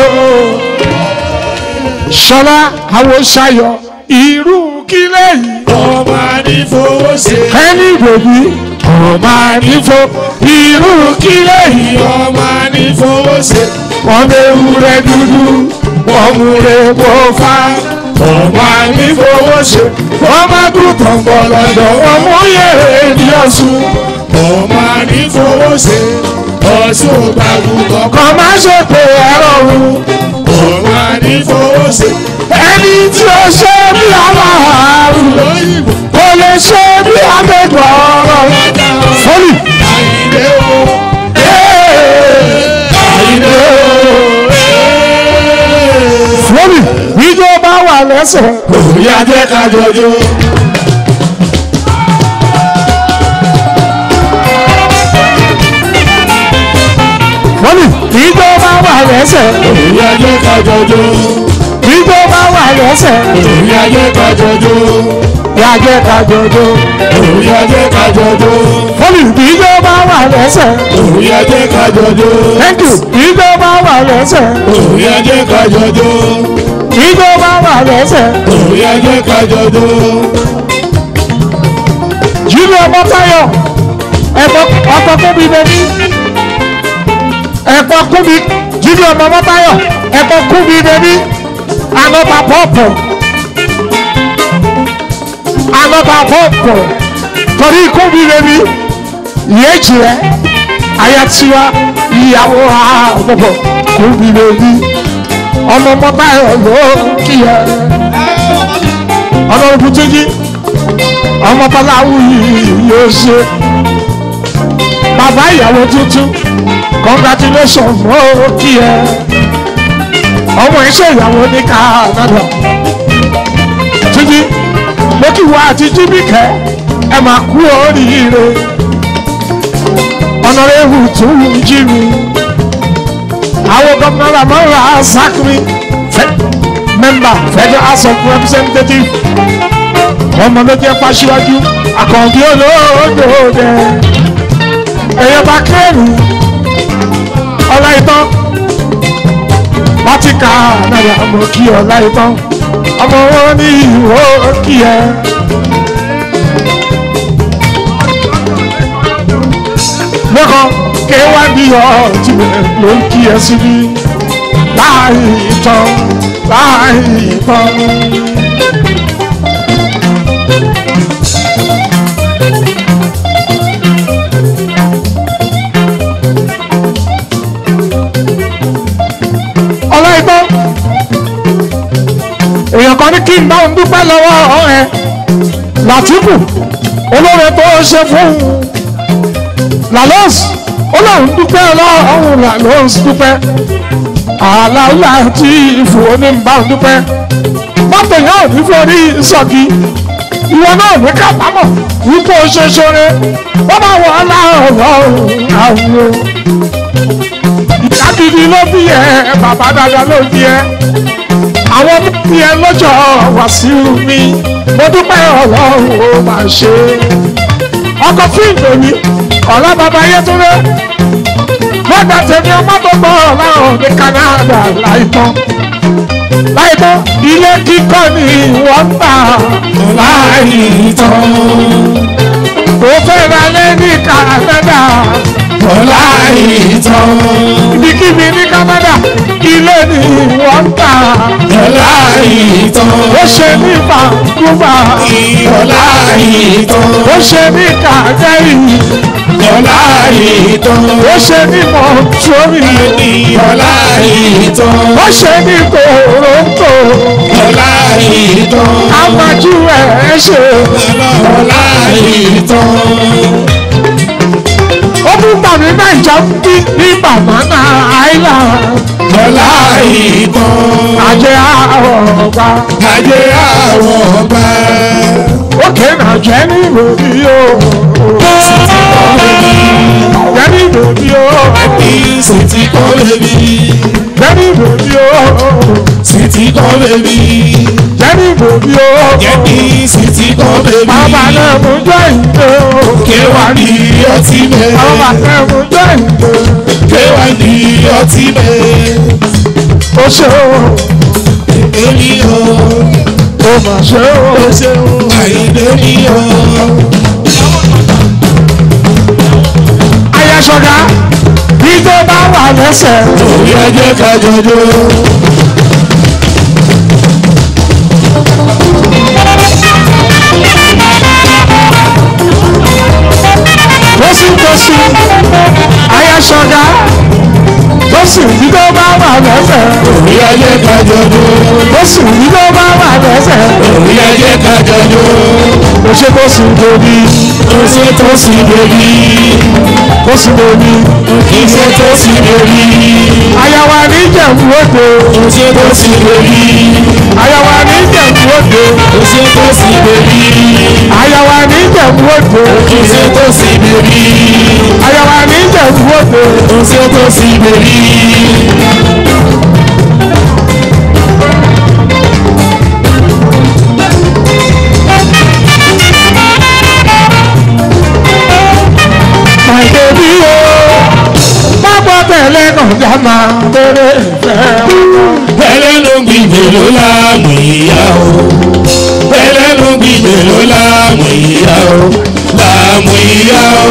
Ṣọlá Awóṣayọ̀ irú kí lẹ́yìn. Ọmọ ní fowó ṣe. Kẹ́ni bèbí ọmọ ní fo irú kí lẹ́yìn. Ọmọ ní fowó ṣe. Wọ́n lé wúrẹ́ dúdú wọ́n múre kó fá. Ọmọ ní fowó ṣe. Wọ́n má dùn tán bọ̀ lọ́dọ̀ wọn mú yèrè ní Ọ̀ṣun. Ọmọ ní fowó ṣe. Ọ̀ṣun ògbàgùtàn Kàn má ṣe pé ẹ̀rọ òun. ọmọ ní fowó ṣe. Ẹni tí ó ṣe bí aláàárù Lóyìnbó kò lè ṣe bí àgbẹ̀gbọ̀ ọ̀rọ̀. Fọ́lì. Àyìnlé o. Àyìnbó. Fọ́lì. Ìjọ bá wà lẹ́sẹ̀. Òyà jẹ́ ká jọjọ́. Fọ́lì. Ìjọ bá wà lẹ́sẹ̀. Òyà jẹ́ ká jọjọ́. Ìjọ bá wà lẹ́sẹ̀. Òyà jẹ́ ká jọjọ́. Yàjẹ́ ká jọjọ́. Òyà jẹ́ ká jọjọ́. Fọ́lì. Ìjọ bá wà lẹ́sẹ̀. Òyà jẹ́ ká jọjọ́. Thank you. Ìjọ bá wà lẹ́sẹ̀. Òyà jẹ́ ká jọjọ́. Ìjọ bá wà lẹ́sẹ̀. Òyà jẹ́ ká jọjọ́. Júlù ọmọ Táyọ̀ ẹ̀kọ́ ọkọ̀ tóbi bẹ́bí ẹ̀kọ́ kúbi Júlù ọmọ Táyọ̀ ẹ̀kọ́ kúbi bẹ́bí anọ́ta pọ́ọ̀pọ̀ anọ́ta pọ́ọ̀pọ̀ torí kúbi bẹ́bí yéèjì rẹ̀ ayatiwa ìyàwó àbọ̀bọ̀ kúbi bẹ́bí ọmọ ọmọ Táyọ̀ ló kíyẹ ọlọ́run bùtúnjí ọmọ bọ́láwù yìí yóò ṣe bàbá ìyàwó tuntun congratulation fún òkì ẹ ọmọ iṣẹ́ ìyàwó ní Canada jíjí lókìwá àti jíbìkẹ́ ẹ máa kú oríire ọ̀nàrẹ́hù tún jí mi àwọn gómìnà ramọ́ra sákìrì member Federal House of Representatives ọmọ ló jẹ́ fásiwájú àkànbí olóòdòdè èèyàn bá kẹ́rù ọlá ìtàn láti ká náírà ọmọ kí ọlá ìtàn ọmọ wọn ní ìwọ kí ẹ. lẹ́kọ̀ọ́ kéwàá bí ọtí ló ń kí ẹ síbí láì ìtàn láì ìtàn. èèyàn kan ní kí n bá òun dúpẹ́ lọ́wọ́ ẹ Làtífù olóore tó ṣe fún Làlọ́s olóhùn dúpẹ́ lọ́wọ́ Làlọ́s dúpẹ́ àlàúlà tí ìfò ní n bá òun dúpẹ́ mọ́tò yẹn ò ní forí sọ́ọ̀kì ìwọ náà ní kábàámọ̀ wípé o ṣe ṣoore wọ́n bá wọ aláàrọ̀ àwọn ìyá gidi ló bí ẹ bàbá dáadáa ló bí ẹ àwọn bí ẹ lọ́jọ́ Wàsíù mi mo dúpẹ́ Ọlọ́run ó máa ṣe ọkọ̀ fún ìdòní ọ̀la bàbá Yétúndé lọ́gbà tèmi ọmọ gbogbo ọ̀làrùn ní Canada láìpọ́n láìpọ́n ilé kíkọ́ ni wọ́n ń tà láìtàn tó fẹ́ ra lé ní Canada láìtàn ibikíbi ní Canada ilé ni wọ́n ń tà láìtàn ó ṣe ní Vancouver láìtàn ó ṣe ní Calgary láìtàn ó ṣe ní Montreal láìtàn ó ṣe ní Toronto láìtàn àmàjú ẹ̀ ṣe láìtàn ó tún tàbí Naija ń bí ní Banana Island. Ọlá ìtàn. Ajé àwọ̀ ọba. Ajé àwọ̀ ọba. Òkè náà jẹ́ ní ìròbí o. Jẹ́ ní ìròbí o. Sweetie come baby. Jenny baby oh. Sweetie come baby. Jenny baby oh. Jenny sweetie come baby. Bàbá náà mú jọ ìdè o. Kéwà ní ọtí mẹ́. Bàbá náà mú jọ ìdè. Kéwà ní ọtí mẹ́. Ó ṣe o. Èmi o. Ó mà ṣe o. Ó ṣe o. Àyìnbó mi o. Ayẹ̀ṣọ̀gá bí tó bá wà lẹ́sẹ̀. Òwe ẹjẹ́ ká jọjọ́. Tosin Tosin Ayẹ̀ṣọ̀gá Tosin bí tó bá wà lẹ́sẹ̀. Òwe ẹjẹ́ ká jọjọ́. Tosin bí tó bá wà lẹ́sẹ̀. Òwe ẹjẹ́ ká jọjọ́. Ó ṣe Tosin bèbí. Ó ṣe Tosin bèbí. Tosin bèbí. Ó ṣe Tosin bèbí. Àyàwó ní Ìjẹ̀bú Òde. Ó ṣe Tosin bèbí. Àyàwó ní Ìjẹ̀bú Òde. Ó ṣe Tosin bèbí. Àyàwó ní Ìjẹ̀bú Òde. Ó ṣe Tosin bèbí. Àyàwó ní Ìjẹ̀bú Òde. Ó ṣe Tosin bèbí. My baby oh, pápá tẹ̀lé kọjá máa bèrè ìfẹ́ wọn. Ẹlẹ́nu gbígbé ló láàmú ìyá o. Ẹlẹ́nu gbígbé ló láàmú ìyá o. Láàmú ìyá o.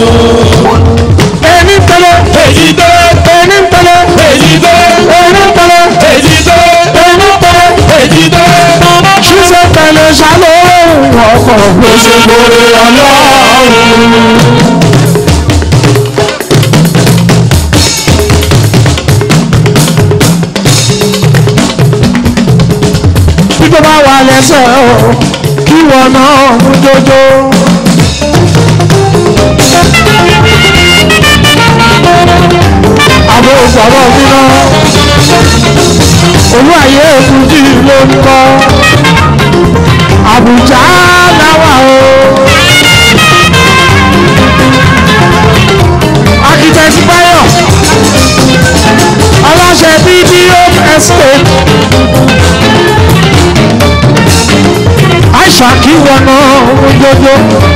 Ẹni tẹ̀lé, Èyí tó, ẹni tẹ̀lé, èyí tó, ẹni tẹ̀lé, èyí tó, ẹni tẹ̀lé. èyí tó. Ṣíṣe tẹ̀lé ṣàlóhùn ọkọ̀. Ló ṣe kórè ọlọ́run. Bí tó bá wà lẹ́sẹ̀ o, kí wọn náà mú jójó. Àbò ìgbàlọ́ mi náà, olú ayé Fuji ló ń kọ́. Abuja láwà o. Architect Bayo, aláṣẹ bíbíò estate. Aisha kí wọn náà ń jójó.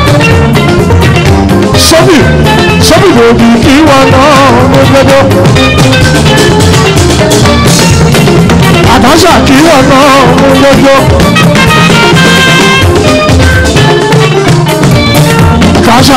Sọ́bì sọ́bì bòbí kí wọn náà ń jójó. Àtàṣà kí wọn náà ń jójó. Kasha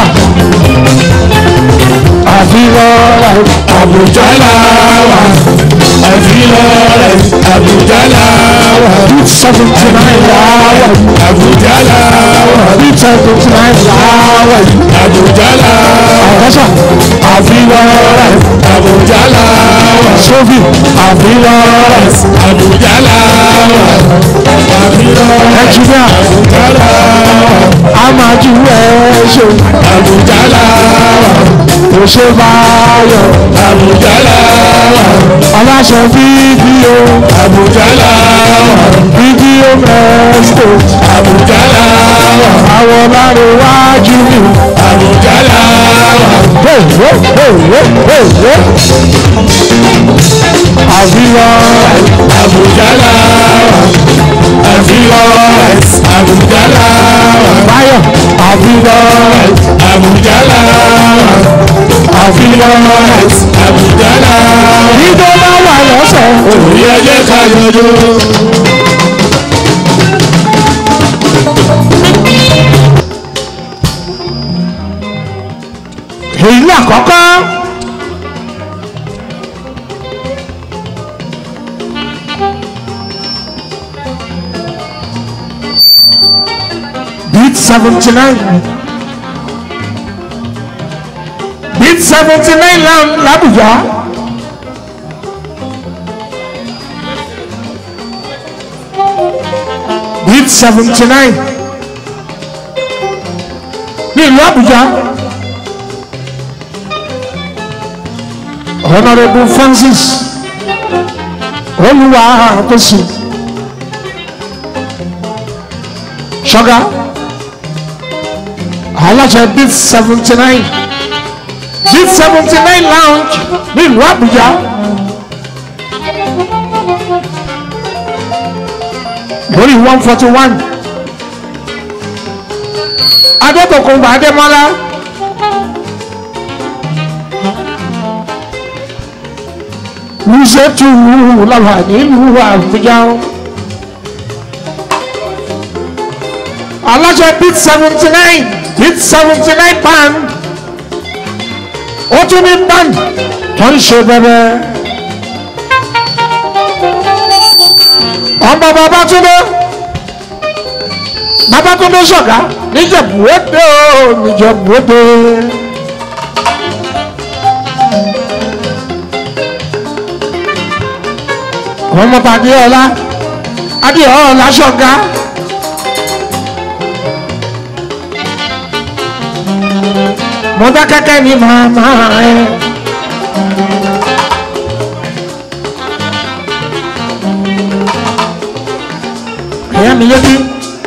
àfihàn Abuja láwà. Àfihàn Abuja láwà. beat seventy nine láwà. Abuja láwà. beat seventy nine láwà. Abuja láwà. Kasha àfihàn Abuja láwà. Sophie àfihàn Abuja láwà. engineer Abuja láwà. Amaju ẹ̀ṣọ́ Abuja láwà. Òṣèbáyọ̀ Abuja láwà. aláṣẹ fídíò Abuja láwà. fídíò estate Abuja láwà. àwọn ọlọ́run wájú mi. Abuja láwà. Àfihàn Abuja láwà. Àfihàn Abuja láwà. Báyọ̀ àfihàn Abuja láwà. àfihàn Abuja láwà. bí tó bá wà lọ́sẹ̀. Òwe ẹjẹ́ ká jọjọ́. Èyí ní àkọ́kọ́ beat seventy nine beat seventy nine l'Abuja beat seventy nine ní ìlú Abuja. Honorable Francis Olúwatósìn Ṣọ́gá aláṣẹ beat seventy nine beat seventy nine lounge nílùú Àbújá. lórí one forty one Adétòkunbọ̀ Adémọ́lá lùsẹ̀tù làwà nílùú Àbújá. aláṣẹ beat seventy nine beat seventy nine band ó tún ní band tó ń ṣe bẹ̀rẹ̀. ọmọ Babátúndé Babátúndé Ṣọ̀gá níjẹ̀bú-Òde o níjẹ̀bú-Òde. ọmọ Adéọlá Adéọlá Ṣọ̀gá. Mọ̀dákẹ́kẹ́ ni màmá ẹ̀. ẹ̀yà mi létí.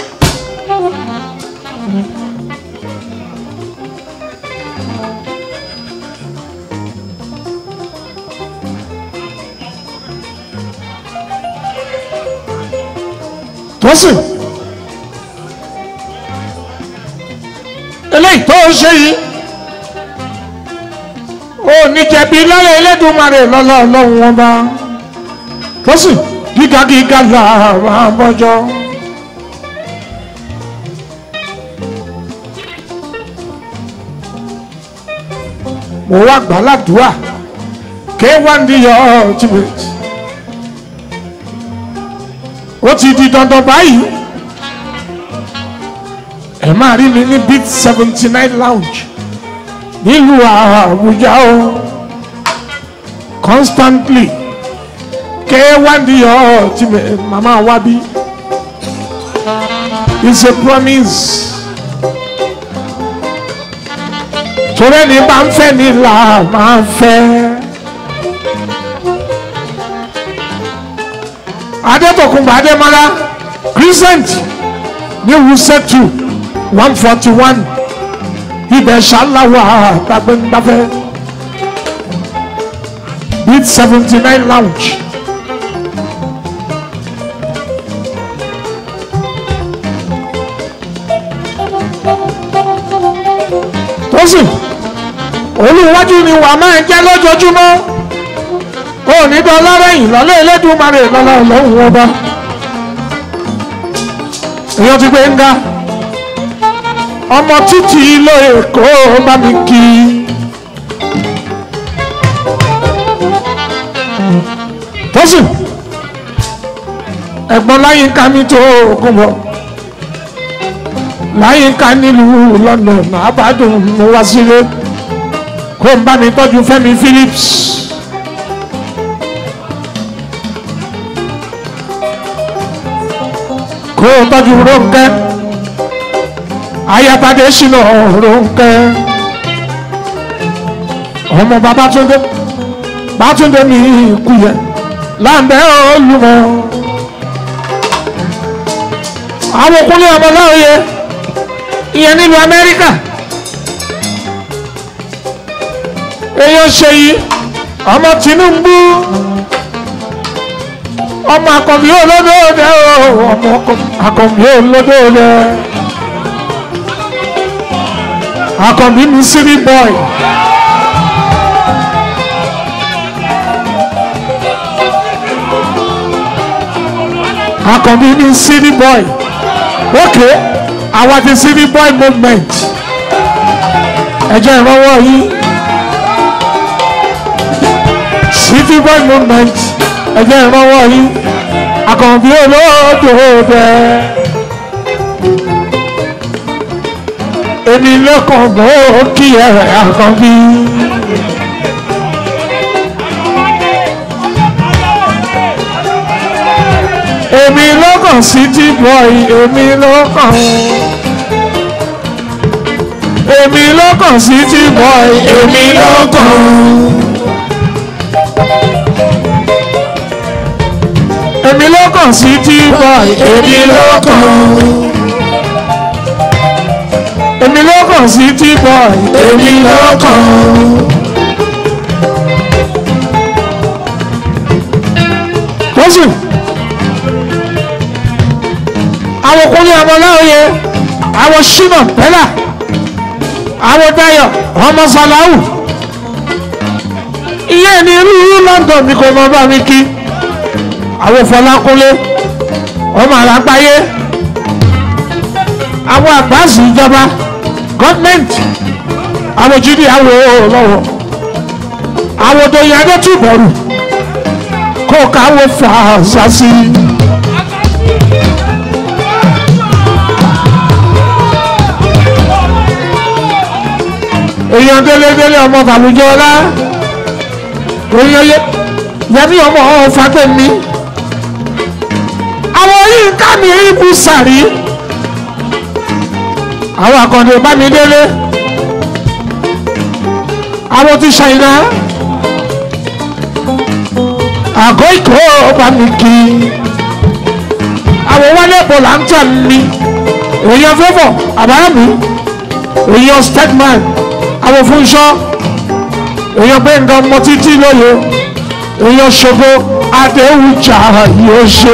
Tọ́sí eléyìí tó ń ṣe yìí ó ní jẹ̀bi lọ́rọ̀ Elédùmarè lọ́lọ́ ọlọ́run wọn bá Tọ́sí gíga gíga là máa bọ́jọ́. mo wá gbàládùá K one di your ultimate ó ti di dandan báyìí ẹ máa rí mi ní beat seventy nine lounge nílùú Àbújá o constantly K one di your ultimate mama wabi it's a promise torí ẹni bá ń fẹ́ ni là máa ń fẹ́. Adétòkunbọ̀ Adémọ́lá Crescent ní Wùsẹ̀tù one forty one ibẹ̀ ṣàlàwà àtàgbẹ́ngbàfẹ́ beat seventy nine lounge. Tọ́sí olùwájú ni wàá máa jẹ́ lójoojúmọ́. ó ní dọ́là rẹ̀yìn lọ́lẹ́ Elédùmarè lọ́lá ọlọ́run ọba. èèyàn ti gbé ń ga ọmọ títí ìlú Èkó bá mi kí. Tọ́sí ẹ̀gbọ́n Láyínká mi tó kún bọ̀ Láyínká nílùú London àbádùn mo wá sílé kó ń bá mi tọ́jú Fẹ́mi Phillips. kó o tọ́jú Rónkẹ́ ayatade ṣìnà Rónkẹ́ ọmọ Babátúndé Bátúndé mi kú yẹ láǹbẹ̀ Olúmọ àwọn òkúnlẹ̀ ọmọ náà yẹ ìyẹn nílùú Amẹ́ríkà èèyàn ṣe yìí ọmọ Tinubu ọmọ Àkànbí olódòdó ọmọ Àkànbí olódòdó Àkànbí mi city boy Àkànbí mi city boy okay àwa ti city boy movement ẹjọ́ ìrànwọ́ yìí city boy movement ẹjẹ́ ìrànwọ́ yìí Àkànbí olódòdó èmi lọ́kàn gbọ́ kí ẹ̀rẹ̀ Àkànbí. èmi lọ́kàn city boy èmi lọ́kàn èmi lọ́kàn city boy èmi lọ́kàn. èmi lọ́kàn city boy èmi lọ́kàn. èmi lọ́kàn city boy èmi lọ́kàn. tọ́sí àwọn kúnlé ọmọ láòye àwọn ṣínà pẹ́lá àwọn Dayọ̀ ọmọ Sàláwù ìyẹn ní irú London ní kò mọ bá mi kí àwọn Fọlákúnlé ọmọ àlágbáyé àwọn àgbàsì ìjọba gọ́ọ̀mẹ̀ntì àwọn jíde àwọ̀ lọ́wọ́ àwọn tó yẹ adé túbọ̀rù kó káwọ́ fàásà sí. èèyàn délédélé ọmọ bàlùjọ ọlá èèyàn yẹmí ọmọ Fágbèmí àwọn yìí ká mi ibù sàrí àwọn àkàndé Bámidélé àwọn tí ṣàyìnà àgọ́ ìkó Bámikí àwọn wálé bọ̀lá ń tà mí èèyàn fẹ́fọ̀ àbáyọ̀mí èèyàn stegman àwọn Fúnṣọ́ èèyàn Gbẹ́ngà ọmọ títí lóye èèyàn Ṣògo Adéwùjà yóò ṣe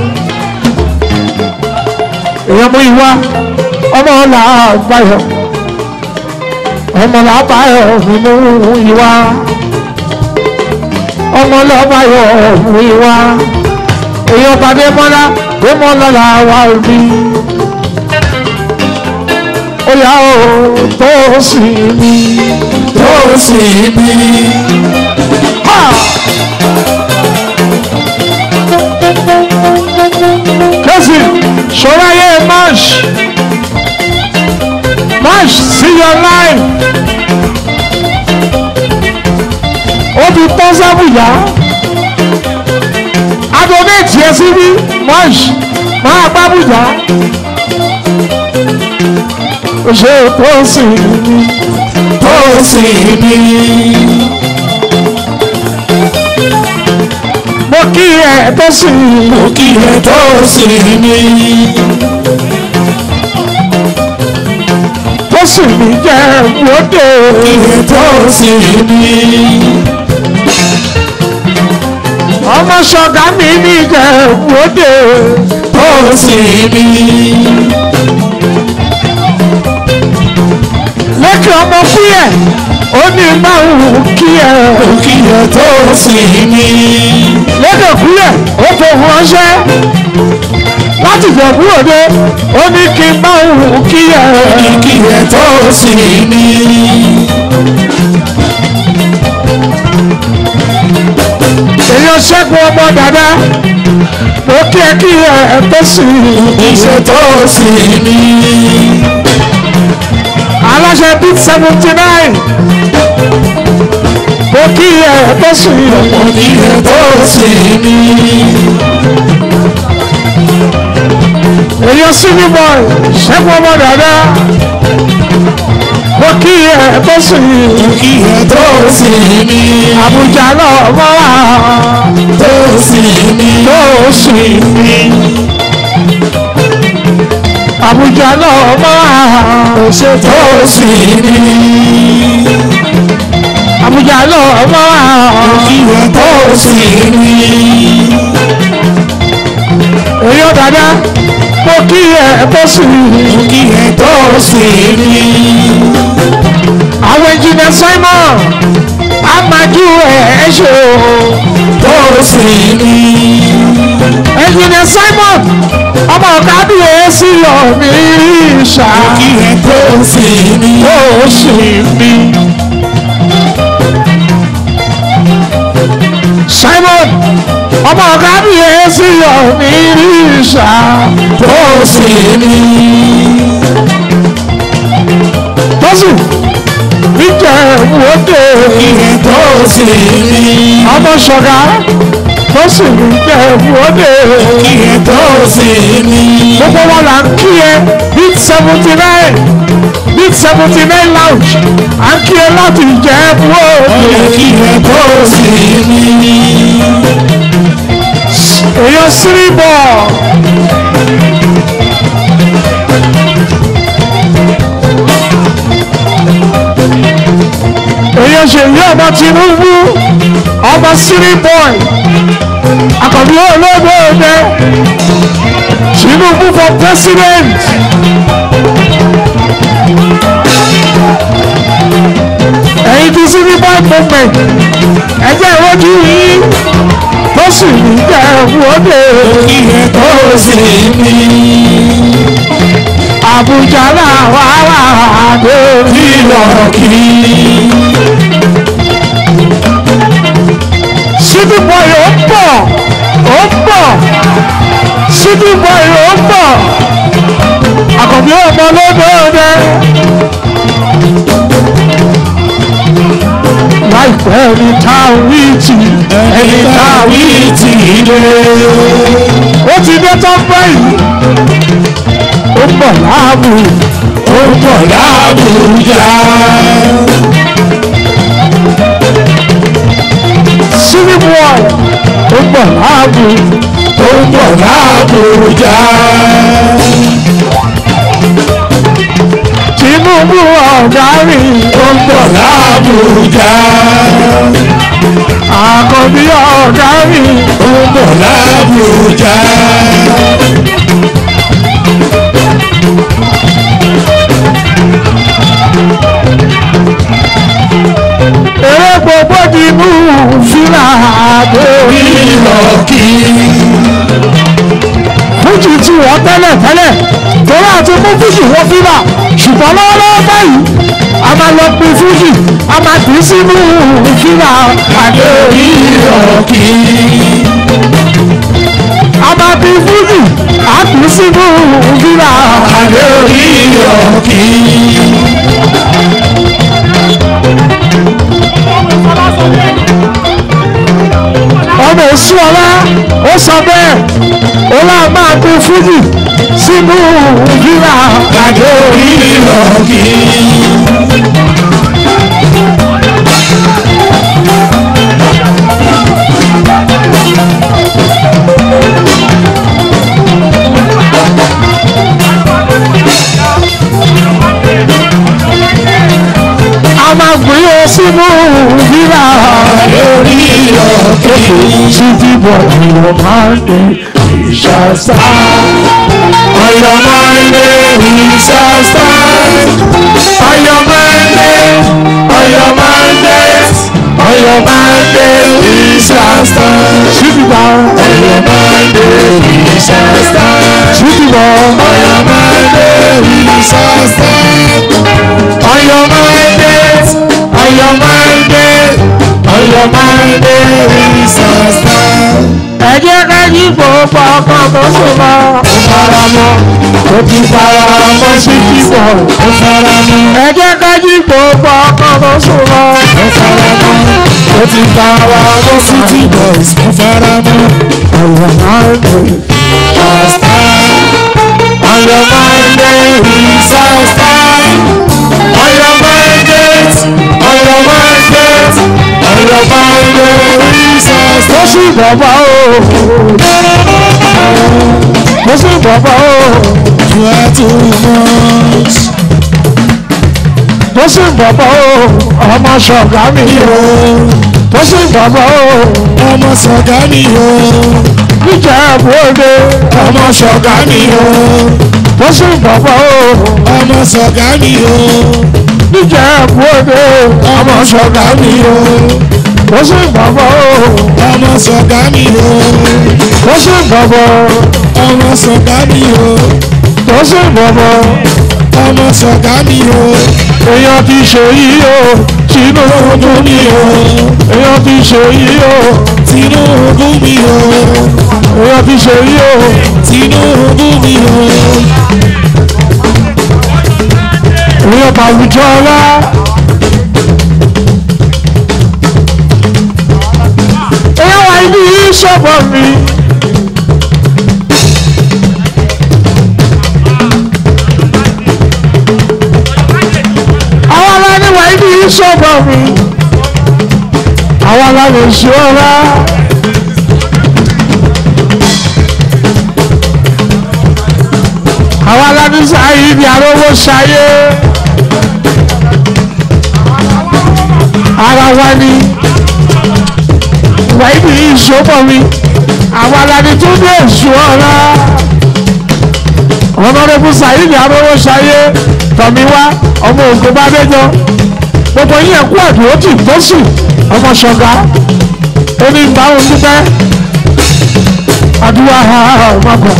èèyàn mú ìwá ọmọ làbáyọ̀ ọmọ làbáyọ̀ nínú ìwá ọmọ làbáyọ̀ nínú ìwá èèyàn Bàdé mọ́lá Démọ́lá làwà rí oya o tó sì mí tó sì mí. kẹ́sì ṣọ́ra yẹ march march see your life ó ti tọ́ sábùyá adonai tiẹ̀ síbí march máa gbábùjá ṣe tó sì mí tó sì mí. mo kí ẹ tó sì mí mo kí ẹ tó sì mí. tó sì mí jẹ́ wọ́dẹ̀ kí ẹ tó sì mí. ọmọ ṣọ̀gá mi ní jẹ́ wọ́dẹ̀ tó sì mí. lẹ́kì ọmọ fúyẹ̀ ó ní máa ń wù kí ẹ kí ẹ tó sì mí. lẹ́kì fúyẹ̀ ó fòhùn ọṣẹ́ láti Ìjẹ̀bú Òde ó ní kí n máa ń wù kí ẹ kí ẹ tó sì mí. èèyàn Ṣẹ́gun ọmọ dada mo kí ẹ kí ẹ tó sì kí ẹ tó sì mí. aláṣẹ beat seventy nine mo kí ẹ tó sì kí ẹ tó sì mí. èèyàn Simi boy Ṣẹ́gun ọmọ dada mo kí ẹ tó sì kí ẹ tó sì mí. Àbújá lọ́mọ wa tó sì mí. tó sì mí Àbújá lọ́mọ wa ṣe tó sì mí. Àbújá lọ́mọ wa kí ẹ tó sì mí. èèyàn dada mo kí ẹ tó sì kí ẹ tó sì mí. àwọn engineer Simon amadu ẹ ṣe o tó sì mí. engineer Simon ọmọ kábíyèsí ọ̀mí ṣá kí ẹ tó sì mí. tó sì mí Simon ọmọ kábíyèsí ọ̀mí ṣá tó sì mí. tó sì níjẹ̀ wọ́dẹ̀ kí ẹ tó sì mí. ọmọ ṣọ̀gá tó sì níjẹ̀ wọ́dẹ̀ kí ẹ tó sì mí. gbogbo wọn là ń kí ẹ beat seventy nine beat seventy nine lounge à ń kí ẹ láti jẹ́ wọ́dẹ̀ ọ̀yà kí ẹ tó sì mí. èèyàn sírí bọ̀ èèyàn ṣèyí ọmọ Tinubu ọmọ sírí boy Àkànbí olóògbé Tinubu for president. Ẹ̀yin ti sí ní báyìí movement ẹgbẹ́ ìwọ́jú yìí tó sì ní jẹ́ ìwọ́de ìyẹn tó sì ní. Abuja làwọn ará àdé ìlọ̀kì. City boy ó pọ̀ ó pọ̀ City boy ó pọ̀ Àkànbí ọmọ lóde láìpẹ́ ẹni tá a wí tì ẹni tá a wí tì dé. ó ti dé tán báyìí ó pọ̀ láàbù ó pọ̀ lábùjá. City boy ó pọ̀ láàbù ó pọ̀ lábùjá. Tinubu ọ̀gá mi ó pọ̀ lábùjá. Àkànbí ọ̀gá mi ó pọ̀ lábùjá. eré gbogbo dìbò fìlà àdé ìlọ̀kì. Fújì tí wọ́n tẹ́lẹ̀ tẹ́lẹ̀ torí àti mú Fújì wọ́n fìlà ṣùgbọ́n lọ́wọ́lọ́wọ́ báyìí a máa lọ pin Fújì a máa dì í sínú fìlà àdé ìlọ̀kì. a máa pin Fújì a dì í sínú fìlà àdé ìlọ̀kì. ọmọ èsì ọlá ó sọ bẹ́ẹ̀ ó láà máa pin Fújì sínú fìlà àdé ìlọ̀kì. a máa gbé o sínú fìlà àdé ìlọ̀kì. City boy your Monday we shall stand. On your Monday we shall stand. On your Monday, on your Mondays, on your Monday we shall stand. City boy On your Monday we shall stand. City boy On your Monday we shall stand. On your Mondays, on your Mondays, on your Monday we shall stand. ẹ jẹ́ ká yí gbogbo ọkàn tó sùn lọ. Ó fara mọ́, ó ti fara mọ́ City boy. Ó fara mọ́, ẹ jẹ́ ká yí gbogbo ọkàn tó sùn lọ. ó fara mọ́, ó ti fara mọ́ City boys. Ó fara mọ́. ọ̀rọ̀ máa ń lò Shall stand. On your Monday we shall stand. On your Mondays, on your Mondays, on your Monday we shall ó stand. sì bàbá o ó sì bàbá o You are too much. ó sì bàbá o ọmọ ṣọ̀gá mi o ó sì bàbá o Ọmọ sọ̀gá mi o. níjẹ̀bú òde Ọmọ sọ̀gá mi o. ó sì bàbá o Ọmọ sọ̀gá mi o. níjẹ̀bú òde Ọmọ sọ̀gá mi o. ó sì bàbá o Ọmọ sọ̀gá mi o. ó sì bàbá Ọmọ sọ̀gá mi o. ó sì bàbá Ọmọ sọ̀gá mi o. èèyàn ti ṣe yìí o Tinubu mi o. èèyàn ti ṣe yìí o Tinubu mi o. èèyàn ti ṣe yìí o Tinubu mi o. èèyàn bàwùjọ ọlá èèyàn wà ibi yìí ṣọ́bọ̀ mi. àwọn aláàánú wà ibi yìí ṣọ́bọ̀ mi. àwọn aláàánú ṣe ọlá. àwọn aláàánú sáyé ibi àrówó ṣayé. ara wa ni wà ibi yìí ṣọ́bọ̀ mi. àwọn aládé tún ní èṣù ọ̀la ọ̀nàdẹ́bù Saheed arówó ṣayé tọ̀míwá ọmọ ògùn bá déjọ gbogbo yín ẹ̀kú àdúró tì tó sì ọmọ ṣọ̀gá ó ní ìbáwọn dúpẹ́ àdúrà ọmọkùn.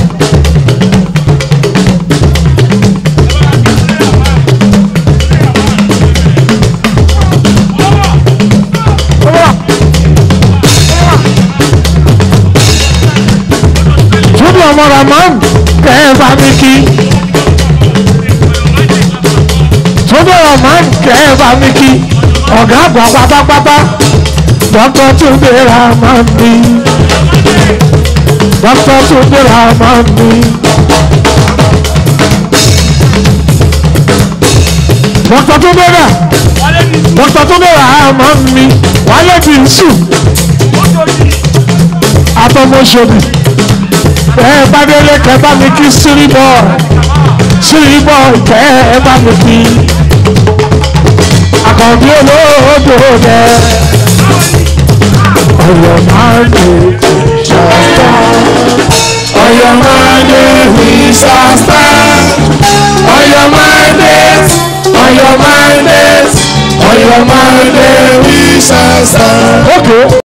túbọ̀ ọmọ ramon kẹ́ ẹ bá mi kí. túbọ̀ ramon kẹ́ ẹ bá mi kí. ọ̀gá àgbà pátápátá dọ́kítọ̀ Túndé Rahman ni. dọ́kítọ̀ Túndé Rahman ni. dọ́kítọ̀ Túndé rà. dọ́kítọ̀ Túndé Rahman ni. wálé bí n sùn. atọ́mọṣọ́bì. bẹ́ẹ̀ bá délé kẹ́ bá mi kí síríbọ̀. síríbọ̀ kẹ́ ẹ bá mi kí. àkànbí olóòdò rẹ̀. ọ̀yọ́ máa ń lè ṣàtọ́. Ọ̀yọ́ Monday we shall stand. Ọ̀yọ́ Mondays, Ọ̀yọ́ Mondays, Ọ̀yọ́ Monday we shall stand. Okay.